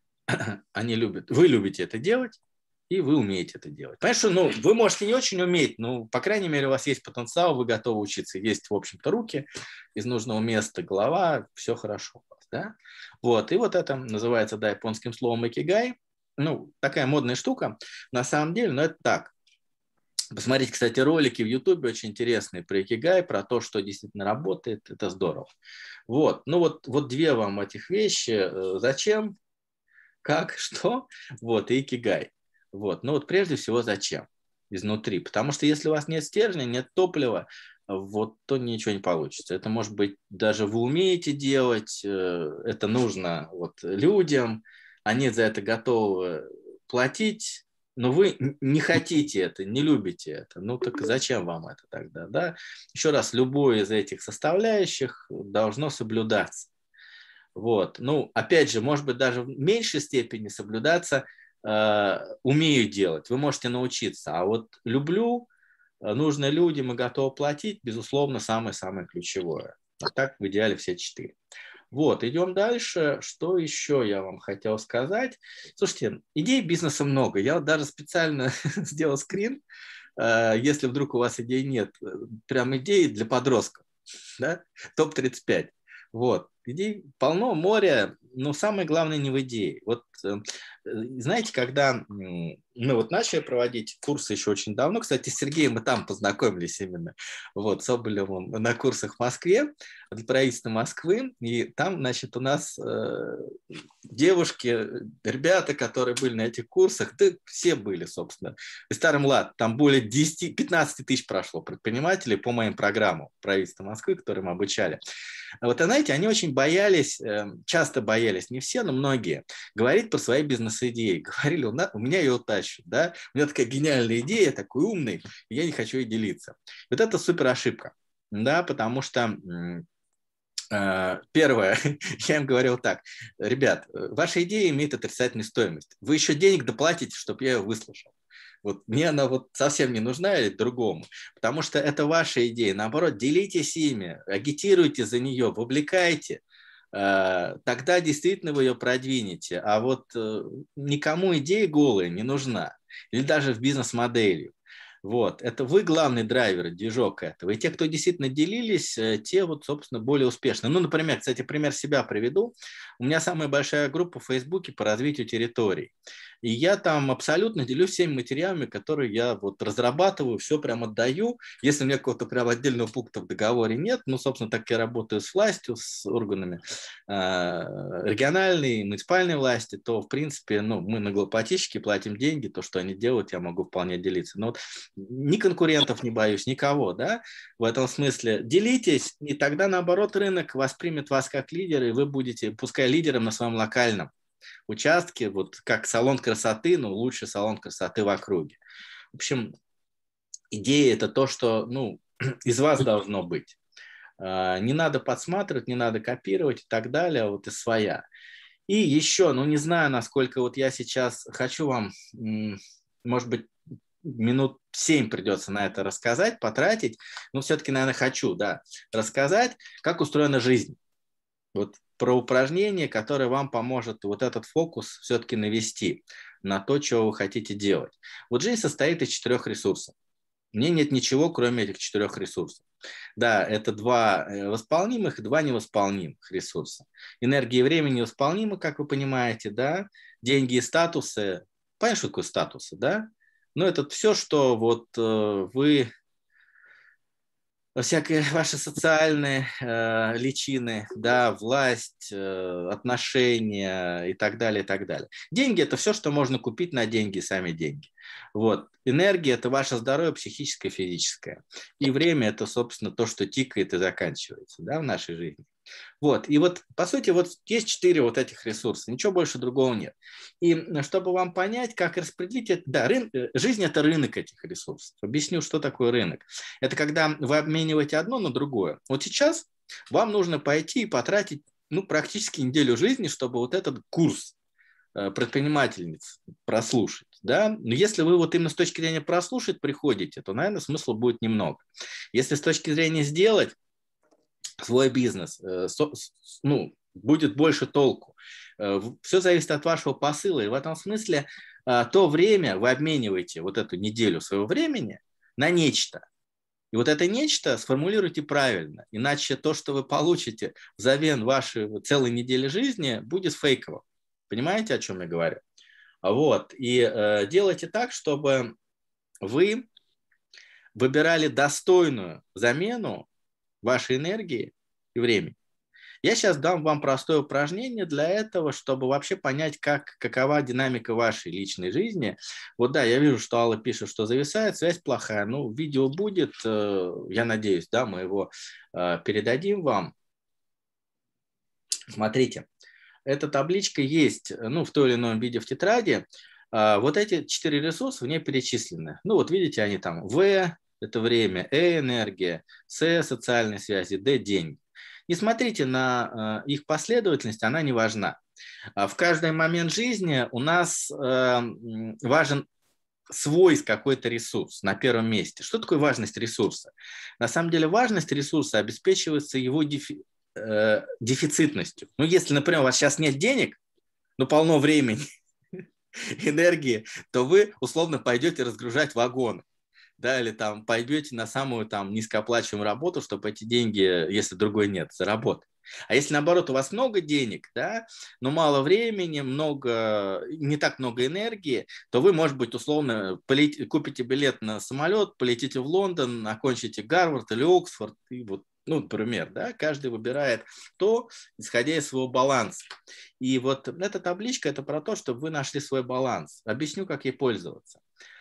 они любят, вы любите это делать, и вы умеете это делать. Понимаешь, что ну, вы можете не очень уметь, но, по крайней мере, у вас есть потенциал, вы готовы учиться, есть, в общем-то, руки из нужного места, голова, все хорошо у вас, да? Вот, и вот это называется, да, японским словом икигай. Ну, такая модная штука, на самом деле, но это так. Посмотрите, кстати, ролики в Ютубе очень интересные про икигай, про то, что действительно работает, это здорово. Вот, ну вот, вот две вам этих вещи, зачем, как, что, вот, и икигай. Вот. Но вот прежде всего зачем? Изнутри. Потому что если у вас нет стержня, нет топлива, вот, то ничего не получится. Это может быть даже вы умеете делать, это нужно вот, людям, они за это готовы платить, но вы не хотите это, не любите это. Ну так зачем вам это тогда? Да? Еще раз, любое из этих составляющих должно соблюдаться. Вот. Ну, опять же, может быть, даже в меньшей степени соблюдаться умею делать, вы можете научиться. А вот люблю, нужно людям и готов платить, безусловно, самое-самое ключевое. А так в идеале все четыре. Вот, идем дальше. Что еще я вам хотел сказать? Слушайте, идей бизнеса много. Я вот даже специально сделал скрин, если вдруг у вас идей нет, прям идеи для подростков, да? топ тридцать пять. Вот. Идей полно, море, но самое главное не в идее. Вот знаете, когда мы вот начали проводить курсы еще очень давно, кстати, с Сергеем мы там познакомились именно, вот, с Соболевым на курсах в Москве, для правительства Москвы, и там, значит, у нас э, девушки, ребята, которые были на этих курсах, да все были, собственно, и старый млад, там более десяти-пятнадцати тысяч прошло предпринимателей по моим программам правительства Москвы, которые мы обучали. Вот, а знаете, они очень боялись, часто боялись, не все, но многие, говорить про свои бизнес-идеи. Говорили, у меня ее тащат, да, у меня такая гениальная идея, такой умный, и я не хочу ей делиться. Вот это супер ошибка, да, потому что э, первое, я им говорил так, ребят, ваша идея имеет отрицательную стоимость, вы еще денег доплатите, чтобы я ее выслушал. Вот мне она вот совсем не нужна или другому, потому что это ваша идея. Наоборот, делитесь ими, агитируйте за нее, вовлекайте. Тогда действительно вы ее продвинете. А вот никому идея голая не нужна. Или даже в бизнес-модели. Вот. Это вы главный драйвер, движок этого. И те, кто действительно делились, те вот, собственно, более успешны. Ну, например, кстати, пример себя приведу. У меня самая большая группа в Фейсбуке по развитию территорий. И я там абсолютно делюсь всеми материалами, которые я вот разрабатываю, все прям отдаю. Если у меня какого-то прям отдельного пункта в договоре нет, ну, собственно, так я работаю с властью, с органами э, региональной, муниципальной власти, то, в принципе, ну, мы налогоплательщики платим деньги, то, что они делают, я могу вполне делиться. Но вот ни конкурентов не боюсь, никого, да, в этом смысле. Делитесь, и тогда, наоборот, рынок воспримет вас как лидера, и вы будете, пускай лидером на своем локальном участке, вот как салон красоты, но лучший салон красоты в округе. В общем, идея – это то, что, ну, из вас должно быть. Не надо подсматривать, не надо копировать и так далее, вот и своя. И еще, ну, не знаю, насколько вот я сейчас хочу вам, может быть, минут семь придется на это рассказать, потратить, но все-таки, наверное, хочу, да, рассказать, как устроена жизнь. Вот про упражнение, которое вам поможет вот этот фокус все-таки навести на то, что вы хотите делать. Вот жизнь состоит из четырех ресурсов. Мне нет ничего, кроме этих четырех ресурсов. Да, это два восполнимых и два невосполнимых ресурса. Энергия и время невосполнимы, как вы понимаете, да. Деньги и статусы. Понимаешь, что такое статусы, да? Но это все, что вот э, вы... всякие ваши социальные э, личины, да, власть, э, отношения и так далее, и так далее. Деньги – это все, что можно купить на деньги, сами деньги. Вот. Энергия – это ваше здоровье психическое, физическое. И время – это, собственно, то, что тикает и заканчивается, да, в нашей жизни. Вот. И вот, по сути, вот есть четыре вот этих ресурса, ничего больше другого нет. И чтобы вам понять, как распределить это, да, рын... жизнь – это рынок этих ресурсов. Объясню, что такое рынок. Это когда вы обмениваете одно на другое. Вот сейчас вам нужно пойти и потратить, ну, практически неделю жизни, чтобы вот этот курс предпринимательниц прослушать. Да? Но если вы вот именно с точки зрения прослушать приходите, то, наверное, смысла будет немного. Если с точки зрения сделать свой бизнес, ну, будет больше толку. Все зависит от вашего посыла. И в этом смысле то время вы обмениваете, вот эту неделю своего времени, на нечто. И вот это нечто сформулируйте правильно. Иначе то, что вы получите взамен вашей целой недели жизни, будет фейковым. Понимаете, о чем я говорю? Вот. И э, делайте так, чтобы вы выбирали достойную замену вашей энергии и времени. Я сейчас дам вам простое упражнение для этого, чтобы вообще понять, как, какова динамика вашей личной жизни. Вот да, я вижу, что Алла пишет, что зависает, связь плохая. Ну, видео будет, э, я надеюсь, да, мы его э, передадим вам. Смотрите. Эта табличка есть, ну, в той или ином виде в тетради. Вот эти четыре ресурса в ней перечислены. Ну, вот видите, они там. В – это время, Э – энергия, С – социальные связи, Д – деньги. Не смотрите на их последовательность, она не важна. В каждый момент жизни у нас важен свой какой-то ресурс на первом месте. Что такое важность ресурса? На самом деле важность ресурса обеспечивается его дефи... дефицитностью. Ну, если, например, у вас сейчас нет денег, но полно времени, энергии, то вы условно пойдете разгружать вагоны, да, или там пойдете на самую там низкооплачиваемую работу, чтобы эти деньги, если другой нет, заработать. А если наоборот у вас много денег, да, но мало времени, много, не так много энергии, то вы, может быть, условно полет... купите билет на самолет, полетите в Лондон, окончите Гарвард или Оксфорд, и вот, ну, например, да, каждый выбирает то, исходя из своего баланса. И вот эта табличка – это про то, чтобы вы нашли свой баланс. Объясню, как ей пользоваться.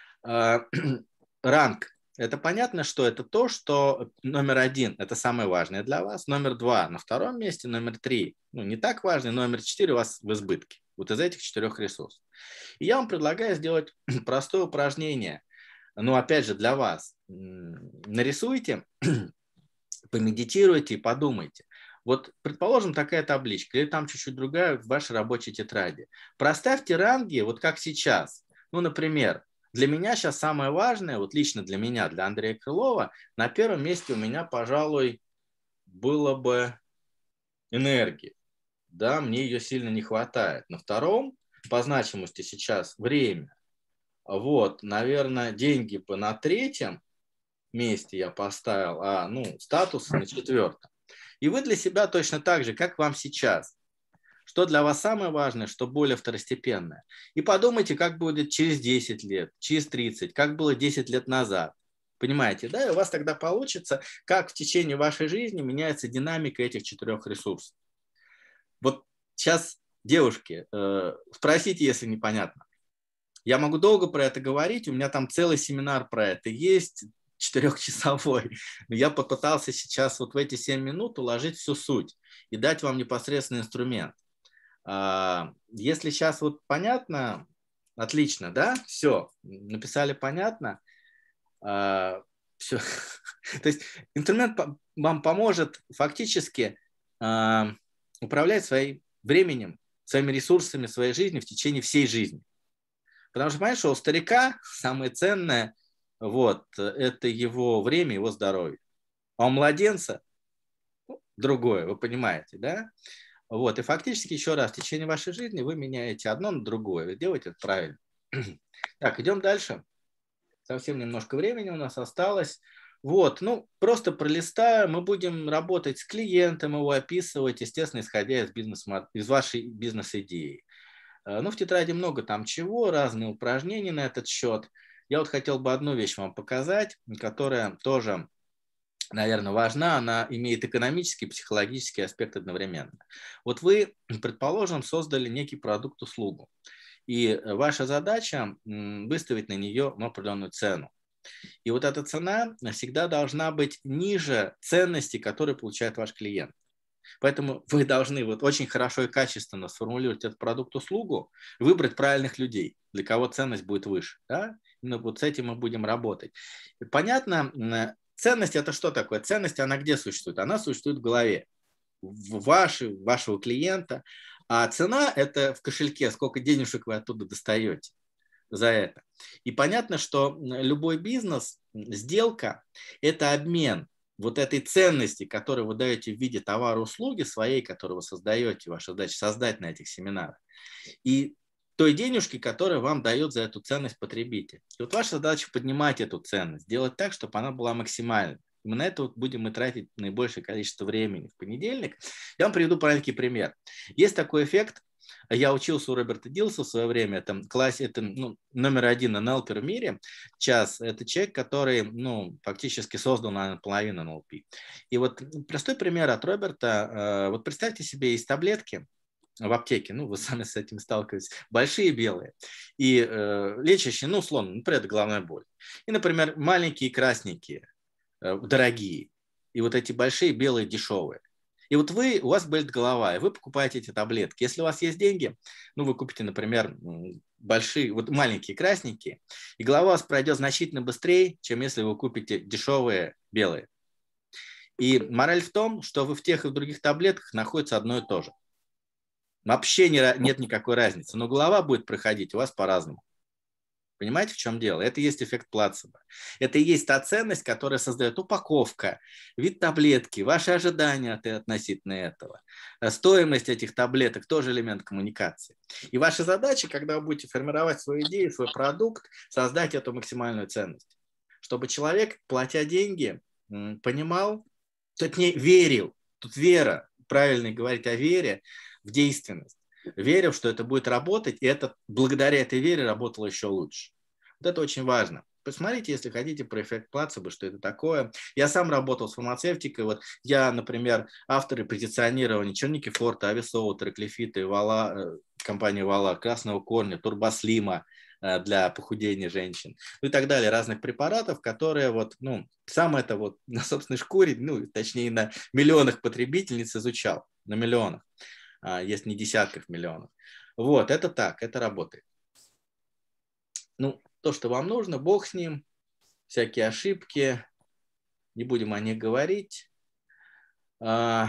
Ранг. Это понятно, что это то, что номер один – это самое важное для вас, номер два – на втором месте, номер три – ну, не так важный, номер четыре у вас в избытке. Вот из этих четырех ресурсов. И я вам предлагаю сделать простое упражнение, ну, опять же, для вас. Нарисуйте, помедитируйте и подумайте. Вот, предположим, такая табличка, или там чуть-чуть другая в вашей рабочей тетради. Проставьте ранги, вот как сейчас. Ну, например, для меня сейчас самое важное, вот лично для меня, для Андрея Крылова, на первом месте у меня, пожалуй, было бы энергия. Да, мне ее сильно не хватает. На втором по значимости сейчас время. Вот, наверное, деньги бы на третьем месте я поставил, а, ну, статус на четвертом. И вы для себя точно так же, как вам сейчас. Что для вас самое важное, что более второстепенное. И подумайте, как будет через десять лет, через тридцать, как было десять лет назад. Понимаете, да? И у вас тогда получится, как в течение вашей жизни меняется динамика этих четырех ресурсов. Вот сейчас, девушки, э, спросите, если непонятно. Я могу долго про это говорить, у меня там целый семинар про это есть, четырехчасовой. Но я попытался сейчас вот в эти семь минут уложить всю суть и дать вам непосредственный инструмент. Если сейчас вот понятно, отлично, да? Все, написали понятно. Все. То есть инструмент вам поможет фактически управлять своим временем, своими ресурсами, своей жизнью в течение всей жизни. Потому что, понимаешь, что у старика самое ценное вот, это его время, его здоровье. А у младенца ну, другое, вы понимаете, да? Вот, и фактически, еще раз, в течение вашей жизни вы меняете одно на другое. Вы делаете это правильно. Так, идем дальше. Совсем немножко времени у нас осталось. Вот, ну, просто пролистаю. Мы будем работать с клиентом, его описывать, естественно, исходя из, бизнес, из вашей бизнес-идеи. Ну, в тетради много там чего, разные упражнения на этот счет. Я вот хотел бы одну вещь вам показать, которая тоже, наверное, важна. Она имеет экономический и психологический аспект одновременно. Вот вы, предположим, создали некий продукт-услугу. И ваша задача выставить на нее определенную цену. И вот эта цена всегда должна быть ниже ценности, которую получает ваш клиент. Поэтому вы должны вот очень хорошо и качественно сформулировать этот продукт-услугу, выбрать правильных людей, для кого ценность будет выше. Да? Именно вот с этим мы будем работать. И понятно, ценность – это что такое? Ценность, она где существует? Она существует в голове в вашей, вашего клиента. А цена – это в кошельке, сколько денежек вы оттуда достаете. за это. И понятно, что любой бизнес, сделка – это обмен вот этой ценности, которую вы даете в виде товара, услуги своей, которую вы создаете, ваша задача создать на этих семинарах, и той денежки, которая вам дает за эту ценность потребитель. И вот ваша задача поднимать эту ценность, делать так, чтобы она была максимальной. И мы на это вот будем и тратить наибольшее количество времени в понедельник. Я вам приведу маленький пример. Есть такой эффект. Я учился у Роберта Дилса в свое время. Это, класс, это ну, номер один эн эл пи в мире. Час. Это человек, который ну, фактически создал, наверное, половину эн эл пи. И вот простой пример от Роберта. Вот представьте себе, есть таблетки в аптеке, ну, вы сами с этим сталкиваетесь, большие белые, и э, лечащие, ну, условно, например, это головная боль. И, например, маленькие красненькие, э, дорогие, и вот эти большие белые дешевые. И вот вы, у вас болит голова, и вы покупаете эти таблетки. Если у вас есть деньги, ну, вы купите, например, большие, вот маленькие красненькие, и голова у вас пройдет значительно быстрее, чем если вы купите дешевые белые. И мораль в том, что вы в тех и в других таблетках находится одно и то же. Вообще не, нет никакой разницы, но голова будет проходить у вас по-разному. Понимаете, в чем дело? Это и есть эффект плацебо. Это и есть та ценность, которая создает упаковка, вид таблетки, ваши ожидания относительно этого. Стоимость этих таблеток тоже элемент коммуникации. И ваша задача, когда вы будете формировать свою идею, свой продукт, создать эту максимальную ценность. Чтобы человек, платя деньги, понимал, тут не верил, тут вера, правильно говорить о вере, в действенность, верил, что это будет работать, и это благодаря этой вере работало еще лучше. Вот это очень важно. Посмотрите, если хотите, про эффект плацебо, что это такое. Я сам работал с фармацевтикой. Вот я, например, авторы позиционирования Черники Форта, Ависоу, Треклифита, Вала, компании Вала, Красного Корня, Турбослима для похудения женщин, ну и так далее, разных препаратов, которые вот, ну, сам это вот на собственной шкуре, ну, точнее, на миллионах потребительниц изучал, на миллионах. Есть не десятков миллионов. Вот, это так, это работает. Ну, то, что вам нужно, бог с ним, всякие ошибки, не будем о них говорить. А,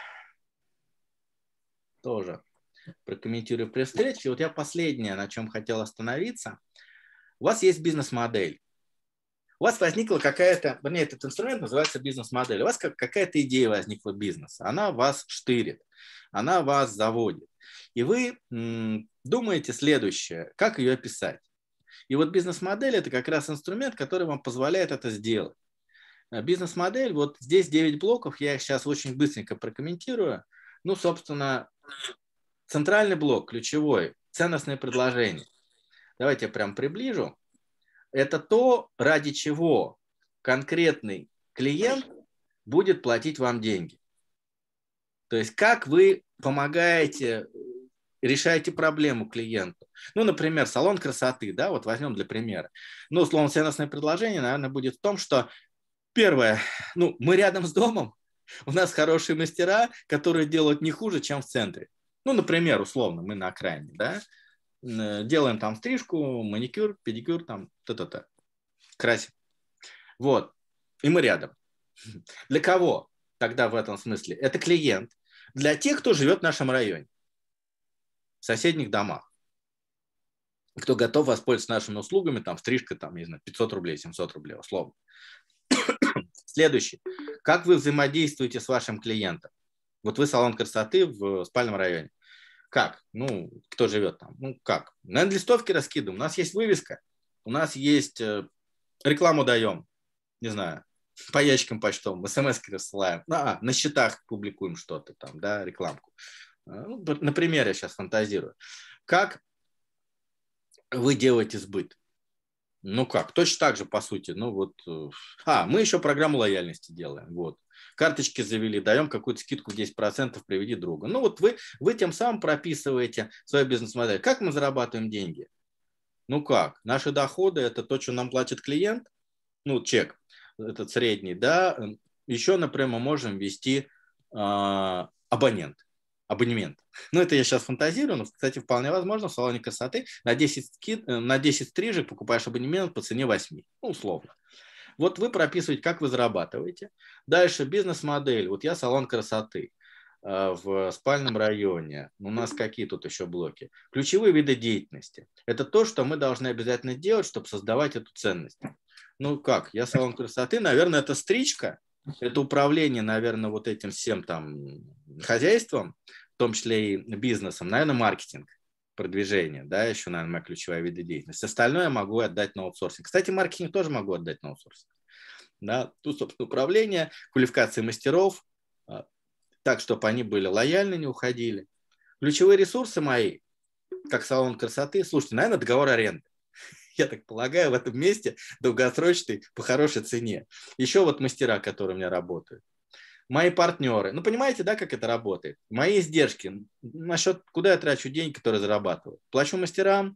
тоже прокомментирую при встрече. Вот я последнее, на чем хотел остановиться. У вас есть бизнес-модель. У вас возникла какая-то, вернее, этот инструмент называется бизнес-модель. У вас какая-то идея возникла бизнеса. Она вас штырит. Она вас заводит. И вы м, думаете следующее, как ее описать. И вот бизнес-модель – это как раз инструмент, который вам позволяет это сделать. Бизнес-модель, вот здесь девять блоков, я их сейчас очень быстренько прокомментирую. Ну, собственно, центральный блок, ключевой, ценностное предложение. Давайте я прям приближу. Это то, ради чего конкретный клиент будет платить вам деньги. То есть как вы помогаете, решаете проблему клиенту. Ну, например, салон красоты, да, вот возьмем для примера. Ну, условно, ценностное предложение, наверное, будет в том, что первое, ну, мы рядом с домом, у нас хорошие мастера, которые делают не хуже, чем в центре. Ну, например, условно, мы на окраине, да, делаем там стрижку, маникюр, педикюр, там, та-та-та, красим. Вот, и мы рядом. Для кого тогда в этом смысле? Это клиент. Для тех, кто живет в нашем районе, в соседних домах, кто готов воспользоваться нашими услугами, там, стрижка, там, не знаю, пятьсот рублей, семьсот рублей, условно. Следующий. Как вы взаимодействуете с вашим клиентом? Вот вы салон красоты в спальном районе. Как? Ну, кто живет там? Ну, как? На листовке раскидываем. У нас есть вывеска, у нас есть рекламу даем, не знаю, по ящикам почтовым, смс-ки рассылаем, а, на счетах публикуем что-то там, да, рекламку. Ну, например, я сейчас фантазирую. Как вы делаете сбыт? Ну как? Точно так же, по сути. Ну вот. А, мы еще программу лояльности делаем. Вот. Карточки завели, даем какую-то скидку в десять процентов, приведи друга. Ну вот вы, вы тем самым прописываете свою бизнес-модель. Как мы зарабатываем деньги? Ну как? Наши доходы – это то, что нам платит клиент, ну чек, этот средний, да. Еще, например, мы можем ввести э, абонент. абонемент. Ну, это я сейчас фантазирую, но, кстати, вполне возможно, в салоне красоты на десять, скид, на десять стрижек покупаешь абонемент по цене восьми, ну, условно. Вот вы прописываете, как вы зарабатываете. Дальше бизнес-модель. Вот я салон красоты. в спальном районе. У нас какие тут еще блоки? Ключевые виды деятельности. Это то, что мы должны обязательно делать, чтобы создавать эту ценность. Ну как, я салон красоты, наверное, это стрижка, это управление, наверное, вот этим всем там хозяйством, в том числе и бизнесом, наверное, маркетинг, продвижение, да, еще, наверное, моя ключевая виды деятельности. Остальное я могу отдать на аутсорсинг. Кстати, маркетинг тоже могу отдать на аутсорсинг. Да, тут, собственно, управление, квалификация мастеров, так, чтобы они были лояльны, не уходили. Ключевые ресурсы мои, как салон красоты, слушайте, наверное, договор аренды. Я так полагаю, в этом месте долгосрочный по хорошей цене. Еще вот мастера, которые у меня работают. Мои партнеры. Ну, понимаете, да, как это работает? Мои издержки. Насчет, куда я трачу деньги, которые зарабатываю. Плачу мастерам,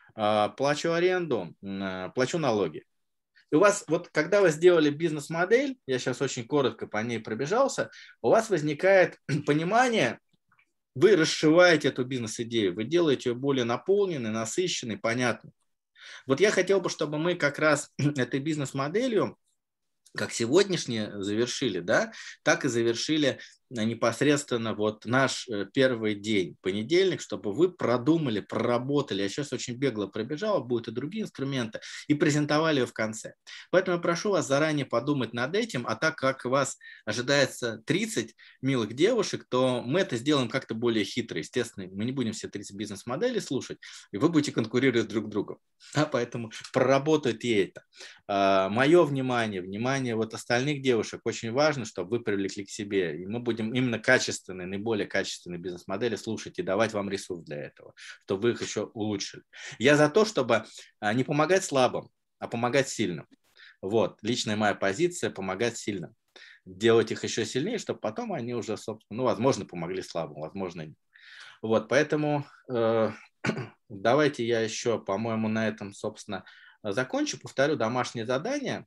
плачу аренду, плачу налоги. И у вас, вот когда вы сделали бизнес-модель, я сейчас очень коротко по ней пробежался, у вас возникает понимание, вы расшиваете эту бизнес-идею, вы делаете ее более наполненной, насыщенной, понятной. Вот я хотел бы, чтобы мы как раз этой бизнес-моделью, как сегодняшнее завершили, да, так и завершили непосредственно вот наш первый день, понедельник, чтобы вы продумали, проработали, я сейчас очень бегло пробежал, будут и другие инструменты, и презентовали ее в конце. Поэтому я прошу вас заранее подумать над этим, а так как вас ожидается тридцать милых девушек, то мы это сделаем как-то более хитро, естественно, мы не будем все тридцать бизнес-моделей слушать, и вы будете конкурировать друг с другом, да, поэтому проработайте это. Мое внимание, внимание вот остальных девушек очень важно, чтобы вы привлекли к себе, и мы будем именно качественные, наиболее качественные бизнес-модели слушать и давать вам ресурс для этого, чтобы вы их еще улучшили. Я за то, чтобы не помогать слабым, а помогать сильным. Вот, личная моя позиция – помогать сильным. Делать их еще сильнее, чтобы потом они уже, собственно, ну, возможно, помогли слабым, возможно, нет. Вот, поэтому э, давайте я еще, по-моему, на этом, собственно, закончу. Повторю домашнее задание.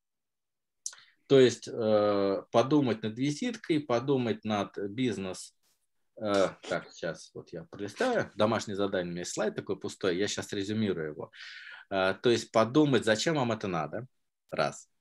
То есть э, подумать над визиткой, подумать над бизнес. Э, так, сейчас вот я пролистаю. Домашнее задание, у меня есть слайд такой пустой, я сейчас резюмирую его. Э, то есть подумать, зачем вам это надо. Раз.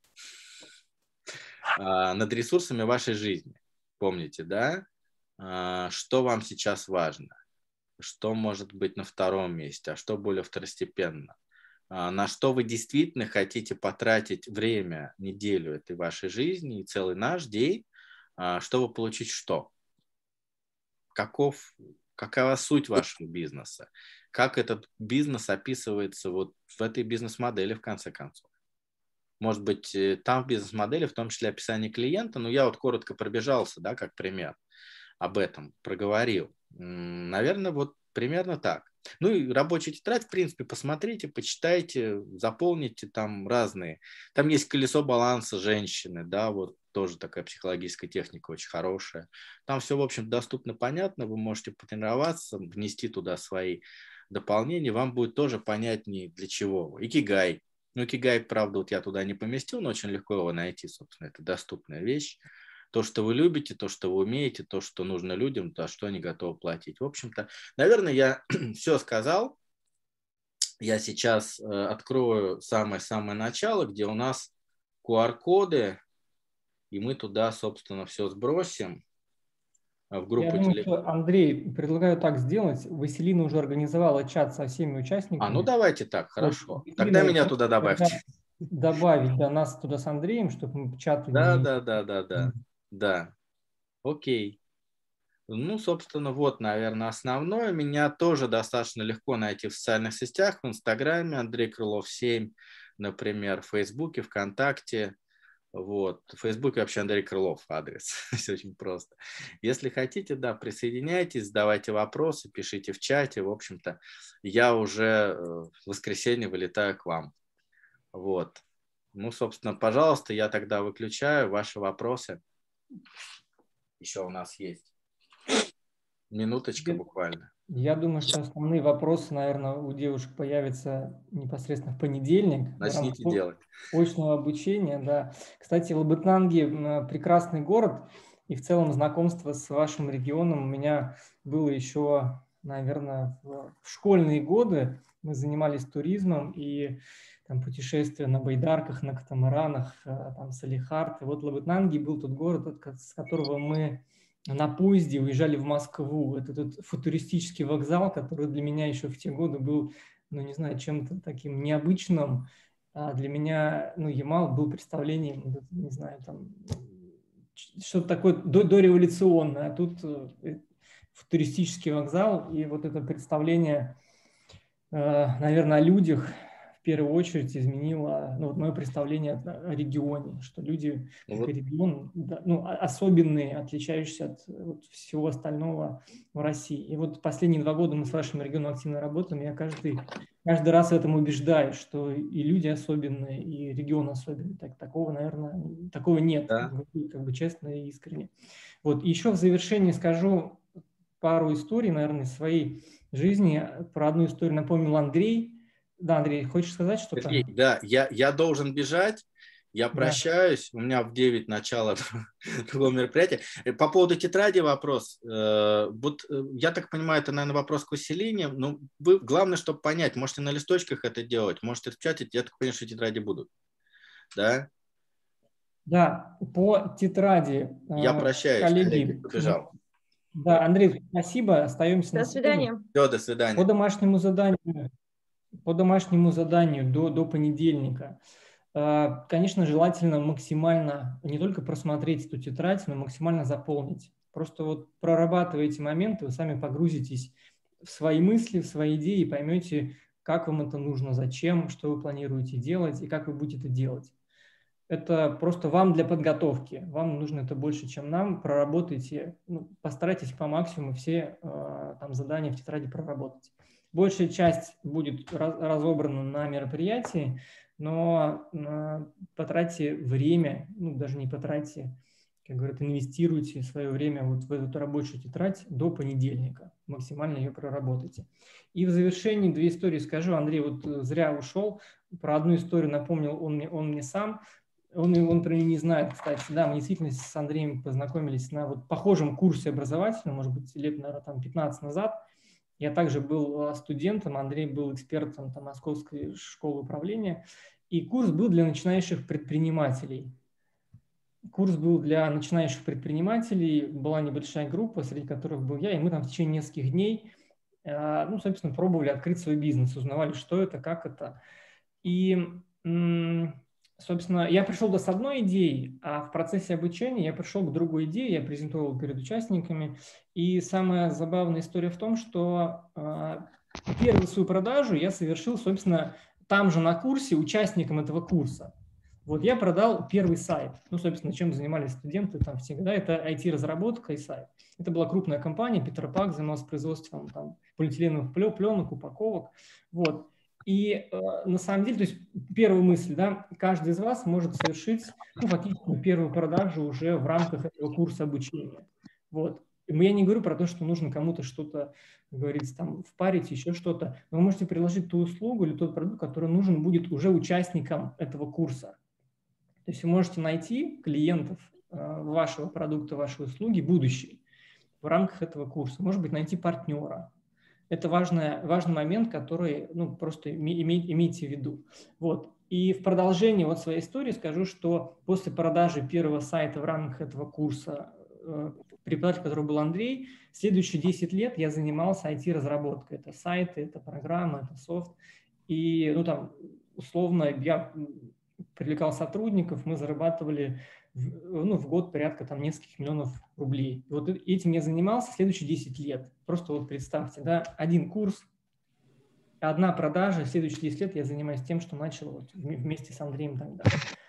Э, над ресурсами вашей жизни. Помните, да? Э, что вам сейчас важно? Что может быть на втором месте, а что более второстепенно? На что вы действительно хотите потратить время, неделю этой вашей жизни и целый наш день, чтобы получить что? Каков, какова суть вашего бизнеса? Как этот бизнес описывается вот в этой бизнес-модели в конце концов? Может быть, там в бизнес-модели, в том числе описание клиента, но я вот коротко пробежался, да, как пример об этом, проговорил. Наверное, вот примерно так. Ну и рабочая тетрадь, в принципе, посмотрите, почитайте, заполните там разные. Там есть колесо баланса женщины, да, вот тоже такая психологическая техника очень хорошая. Там все, в общем, доступно, понятно, вы можете потренироваться, внести туда свои дополнения, вам будет тоже понятнее для чего. Икигай. Ну, икигай, правда, вот я туда не поместил, но очень легко его найти, собственно, это доступная вещь. То, что вы любите, то, что вы умеете, то, что нужно людям, то, что они готовы платить. В общем-то, наверное, я все сказал. Я сейчас э, открою самое-самое начало, где у нас ку ар-коды, и мы туда, собственно, все сбросим в группу. Я думаю, что, Андрей, предлагаю так сделать. Василина уже организовала чат со всеми участниками. А, ну давайте так, хорошо. Вот, Тогда меня туда добавьте. Добавить да, нас туда с Андреем, чтобы мы чаты... Да, не... да, да, да, да, да. Окей. Ну, собственно, вот, наверное, основное. Меня тоже достаточно легко найти в социальных сетях, в Инстаграме Андрей Крылов семь, например, в Фейсбуке, ВКонтакте. Вот. В Фейсбуке вообще Андрей Крылов адрес. Все очень просто. Если хотите, да, присоединяйтесь, задавайте вопросы, пишите в чате. В общем-то, я уже в воскресенье вылетаю к вам. Вот. Ну, собственно, пожалуйста, я тогда выключаю ваши вопросы. Еще у нас есть минуточка буквально. Я думаю, что основные вопросы, наверное, у девушек появятся непосредственно в понедельник. Начните делать. Очного обучения, да. Кстати, Лабытнанги – прекрасный город, и в целом знакомство с вашим регионом у меня было еще, наверное, в школьные годы. Мы занимались туризмом и там путешествия на байдарках, на катамаранах, там Салихард. И вот Лабытнанги был тот город, с которого мы на поезде уезжали в Москву. Это тот футуристический вокзал, который для меня еще в те годы был, ну, не знаю, чем-то таким необычным. А для меня, ну, Ямал был представлением, не знаю, там, что-то такое дореволюционное. А тут футуристический вокзал, и вот это представление, наверное, о людях в первую очередь изменило, ну, вот мое представление о регионе, что люди, как вот. Регион, да, ну, особенные, отличающиеся от вот всего остального в России. И вот последние два года мы с вашим регионом активно работаем, я каждый, каждый раз в этом убеждаюсь, что и люди особенные, и регион особенный. Так, такого, наверное, такого нет, да. Как бы честно и искренне. Вот, еще в завершении скажу пару историй, наверное, из своей жизни. Про одну историю напомнил Андрей. Да, Андрей, хочешь сказать что-то? Сергей, да, я, я должен бежать, я прощаюсь, да. У меня в девять начало другого мероприятия. По поводу тетради вопрос. Вот, я так понимаю, это, наверное, вопрос к Василине. Ну, вы, главное, чтобы понять, можете на листочках это делать, можете в чате, я так понимаю, что тетради будут. Да? Да, по тетради. Я прощаюсь, коллеги, коллеги побежал. Да, Андрей, спасибо, остаемся до на свидания. Все, до свидания. По домашнему заданию. По домашнему заданию до, до понедельника, конечно, желательно максимально не только просмотреть эту тетрадь, но максимально заполнить. Просто вот прорабатываете моменты, вы сами погрузитесь в свои мысли, в свои идеи и поймете, как вам это нужно, зачем, что вы планируете делать и как вы будете это делать. Это просто вам для подготовки. Вам нужно это больше, чем нам. Проработайте, ну, постарайтесь по максимуму все там задания в тетради проработать. Большая часть будет разобрана на мероприятии, но потратьте время, ну, даже не потратьте, как говорят, инвестируйте свое время вот в эту рабочую тетрадь до понедельника. Максимально ее проработайте. И в завершении две истории скажу. Андрей вот зря ушел. Про одну историю напомнил он мне, он мне сам. Он, он про нее не знает, кстати. Да, мы действительно с Андреем познакомились на вот похожем курсе образовательном, может быть, лет, наверное, там пятнадцать назад. Я также был студентом, Андрей был экспертом там, Московской школы управления. И курс был для начинающих предпринимателей. Курс был для начинающих предпринимателей. Была небольшая группа, среди которых был я. И мы там в течение нескольких дней, ну, собственно, пробовали открыть свой бизнес, узнавали, что это, как это. И, собственно, я пришел с одной идеей, а в процессе обучения я пришел к другой идее, я презентовал перед участниками. И самая забавная история в том, что э, первую свою продажу я совершил, собственно, там же на курсе участникам этого курса. Вот я продал первый сайт. Ну, собственно, чем занимались студенты там всегда, это ай ти-разработка и сайт. Это была крупная компания, Питер Пак занимался производством там, полиэтиленовых пленок, упаковок. Вот. И э, на самом деле, то есть первая мысль, да, каждый из вас может совершить, ну, фактически первую продажу уже в рамках этого курса обучения. Вот. Я не говорю про то, что нужно кому-то что-то, как говорится, там, впарить, еще что-то. Но вы можете предложить ту услугу или тот продукт, который нужен будет уже участникам этого курса. То есть вы можете найти клиентов э, вашего продукта, вашей услуги, будущий, в рамках этого курса. Может быть, найти партнера. Это важный, важный момент, который, ну, просто име, имейте в виду. Вот. И в продолжении вот своей истории скажу, что после продажи первого сайта в рамках этого курса, э, преподаватель, который был Андрей, следующие десять лет я занимался ай ти-разработкой. Это сайты, это программы, это софт. И, ну, там, условно, я привлекал сотрудников, мы зарабатывали в, ну, в год порядка там нескольких миллионов рублей. И вот этим я занимался следующие десять лет. Просто вот представьте, да, один курс, одна продажа, следующие десять лет я занимаюсь тем, что начал вот вместе с Андреем тогда.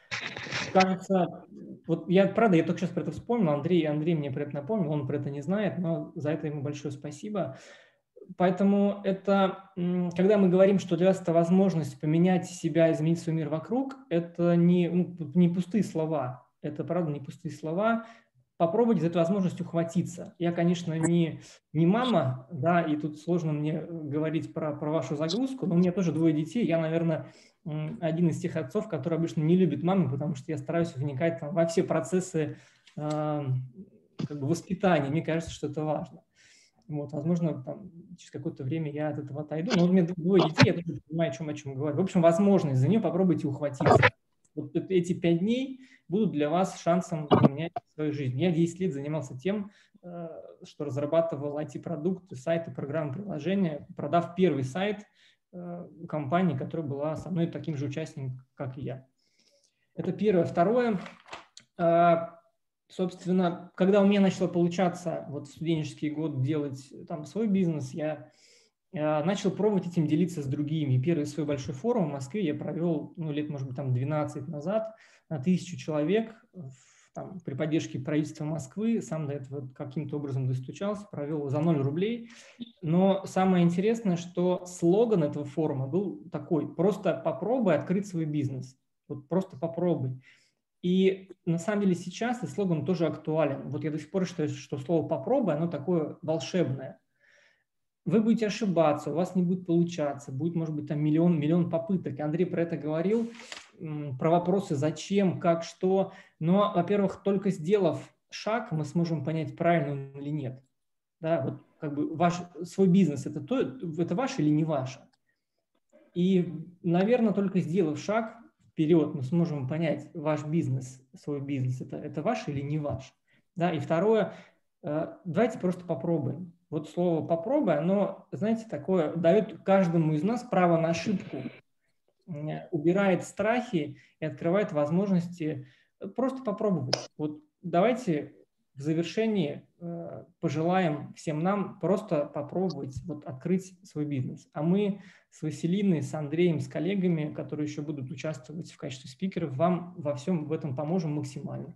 Кажется, вот я, правда, я только сейчас про это вспомнил, Андрей, Андрей мне про это напомнил, он про это не знает, но за это ему большое спасибо. Поэтому это, когда мы говорим, что для вас это возможность поменять себя, изменить свой мир вокруг, это не, ну, не пустые слова, это, правда, не пустые слова. Попробуйте за эту возможность ухватиться. Я, конечно, не, не мама, да, и тут сложно мне говорить про, про вашу загрузку, но у меня тоже двое детей. Я, наверное, один из тех отцов, который обычно не любит маму, потому что я стараюсь вникать там, во все процессы э, как бы воспитания. Мне кажется, что это важно. Вот, возможно, там, через какое-то время я от этого отойду. Но у меня двое детей, я тоже понимаю, о чем, о чем говорю. В общем, возможность за нее попробуйте ухватиться. Вот эти пять дней будут для вас шансом поменять свою жизнь. Я десять лет занимался тем, что разрабатывал ай ти-продукты, сайты, программы, приложения, продав первый сайт компании, которая была со мной таким же участником, как и я. Это первое. Второе, собственно, когда у меня начало получаться вот в студенческий год делать там свой бизнес, я начал пробовать этим делиться с другими. Первый свой большой форум в Москве я провел, ну, лет, может быть, там двенадцать назад на тысячу человек там, при поддержке правительства Москвы. Сам до этого каким-то образом достучался, провел за ноль рублей. Но самое интересное, что слоган этого форума был такой: просто попробуй открыть свой бизнес. Вот просто попробуй. И на самом деле сейчас этот слоган тоже актуален. Вот я до сих пор считаю, что слово «попробуй», оно такое волшебное. Вы будете ошибаться, у вас не будет получаться, будет, может быть, там миллион, миллион попыток. И Андрей про это говорил, про вопросы «зачем», «как», «что». Но, во-первых, только сделав шаг, мы сможем понять, правильно он или нет. Да, вот как бы ваш свой бизнес – это, то, это ваш или не ваш. И, наверное, только сделав шаг вперед, мы сможем понять, ваш бизнес, свой бизнес – это, это ваш или не ваш. Да, и второе, давайте просто попробуем. Вот слово «попробуй», оно, знаете, такое, дает каждому из нас право на ошибку, убирает страхи и открывает возможности просто попробовать. Вот давайте в завершении э, пожелаем всем нам просто попробовать вот, открыть свой бизнес. А мы с Василиной, с Андреем, с коллегами, которые еще будут участвовать в качестве спикеров, вам во всем в этом поможем максимально.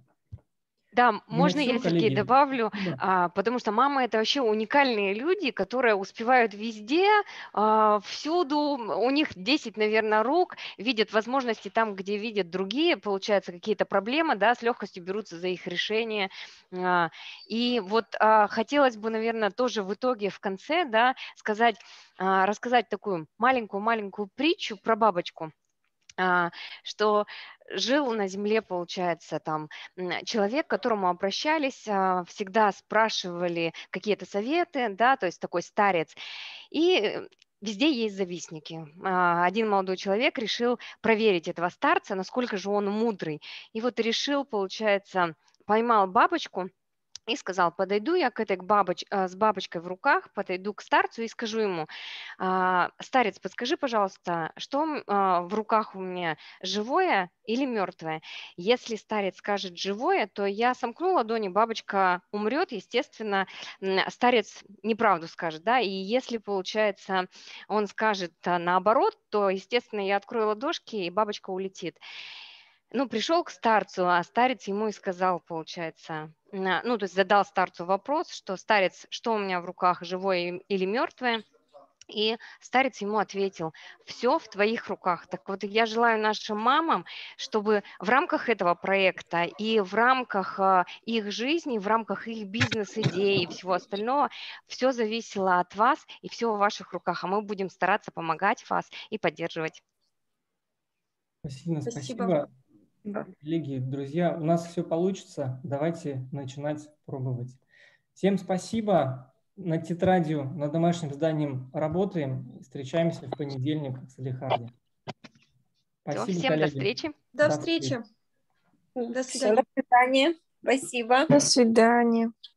Да, можно все, я, Сергей, коллеги? добавлю, Да. а, потому что мамы – это вообще уникальные люди, которые успевают везде, а, всюду, у них десять, наверное, рук, видят возможности там, где видят другие, получается, какие-то проблемы, да, с легкостью берутся за их решение. А, и вот а, хотелось бы, наверное, тоже в итоге, в конце, да, сказать, а, рассказать такую маленькую-маленькую притчу про бабочку. А, что жил на земле, получается, там человек, к которому обращались, а, всегда спрашивали какие-то советы, да, то есть такой старец, и везде есть завистники. А, один молодой человек решил проверить этого старца, насколько же он мудрый, и вот решил, получается, поймал бабочку и сказал: подойду я к этой бабоч... а, с бабочкой в руках, подойду к старцу и скажу ему: «А, старец, подскажи, пожалуйста, что м, а, в руках у меня, живое или мертвое?» Если старец скажет живое, то я сомкну ладони, бабочка умрет, естественно, м, старец неправду скажет, да, и если, получается, он скажет а, наоборот, то, естественно, я открою ладошки, и бабочка улетит. Ну, пришел к старцу, а старец ему и сказал, получается, на- ну, то есть задал старцу вопрос, что старец, что у меня в руках, живое или мертвое? И старец ему ответил: все в твоих руках. Так вот, я желаю нашим мамам, чтобы в рамках этого проекта и в рамках а, их жизни, в рамках их бизнес-идей и всего остального, все зависело от вас и все в ваших руках, а мы будем стараться помогать вас и поддерживать. Спасибо, Спасибо. спасибо. Коллеги, друзья, у нас все получится. Давайте начинать пробовать. Всем спасибо. Над тетрадью, над домашним заданием работаем. Встречаемся в понедельник в Салехарде. Всё, Спасибо, всем коллеги. до встречи. До До встречи. встречи. До Всё, свидания. до свидания. Спасибо. До свидания.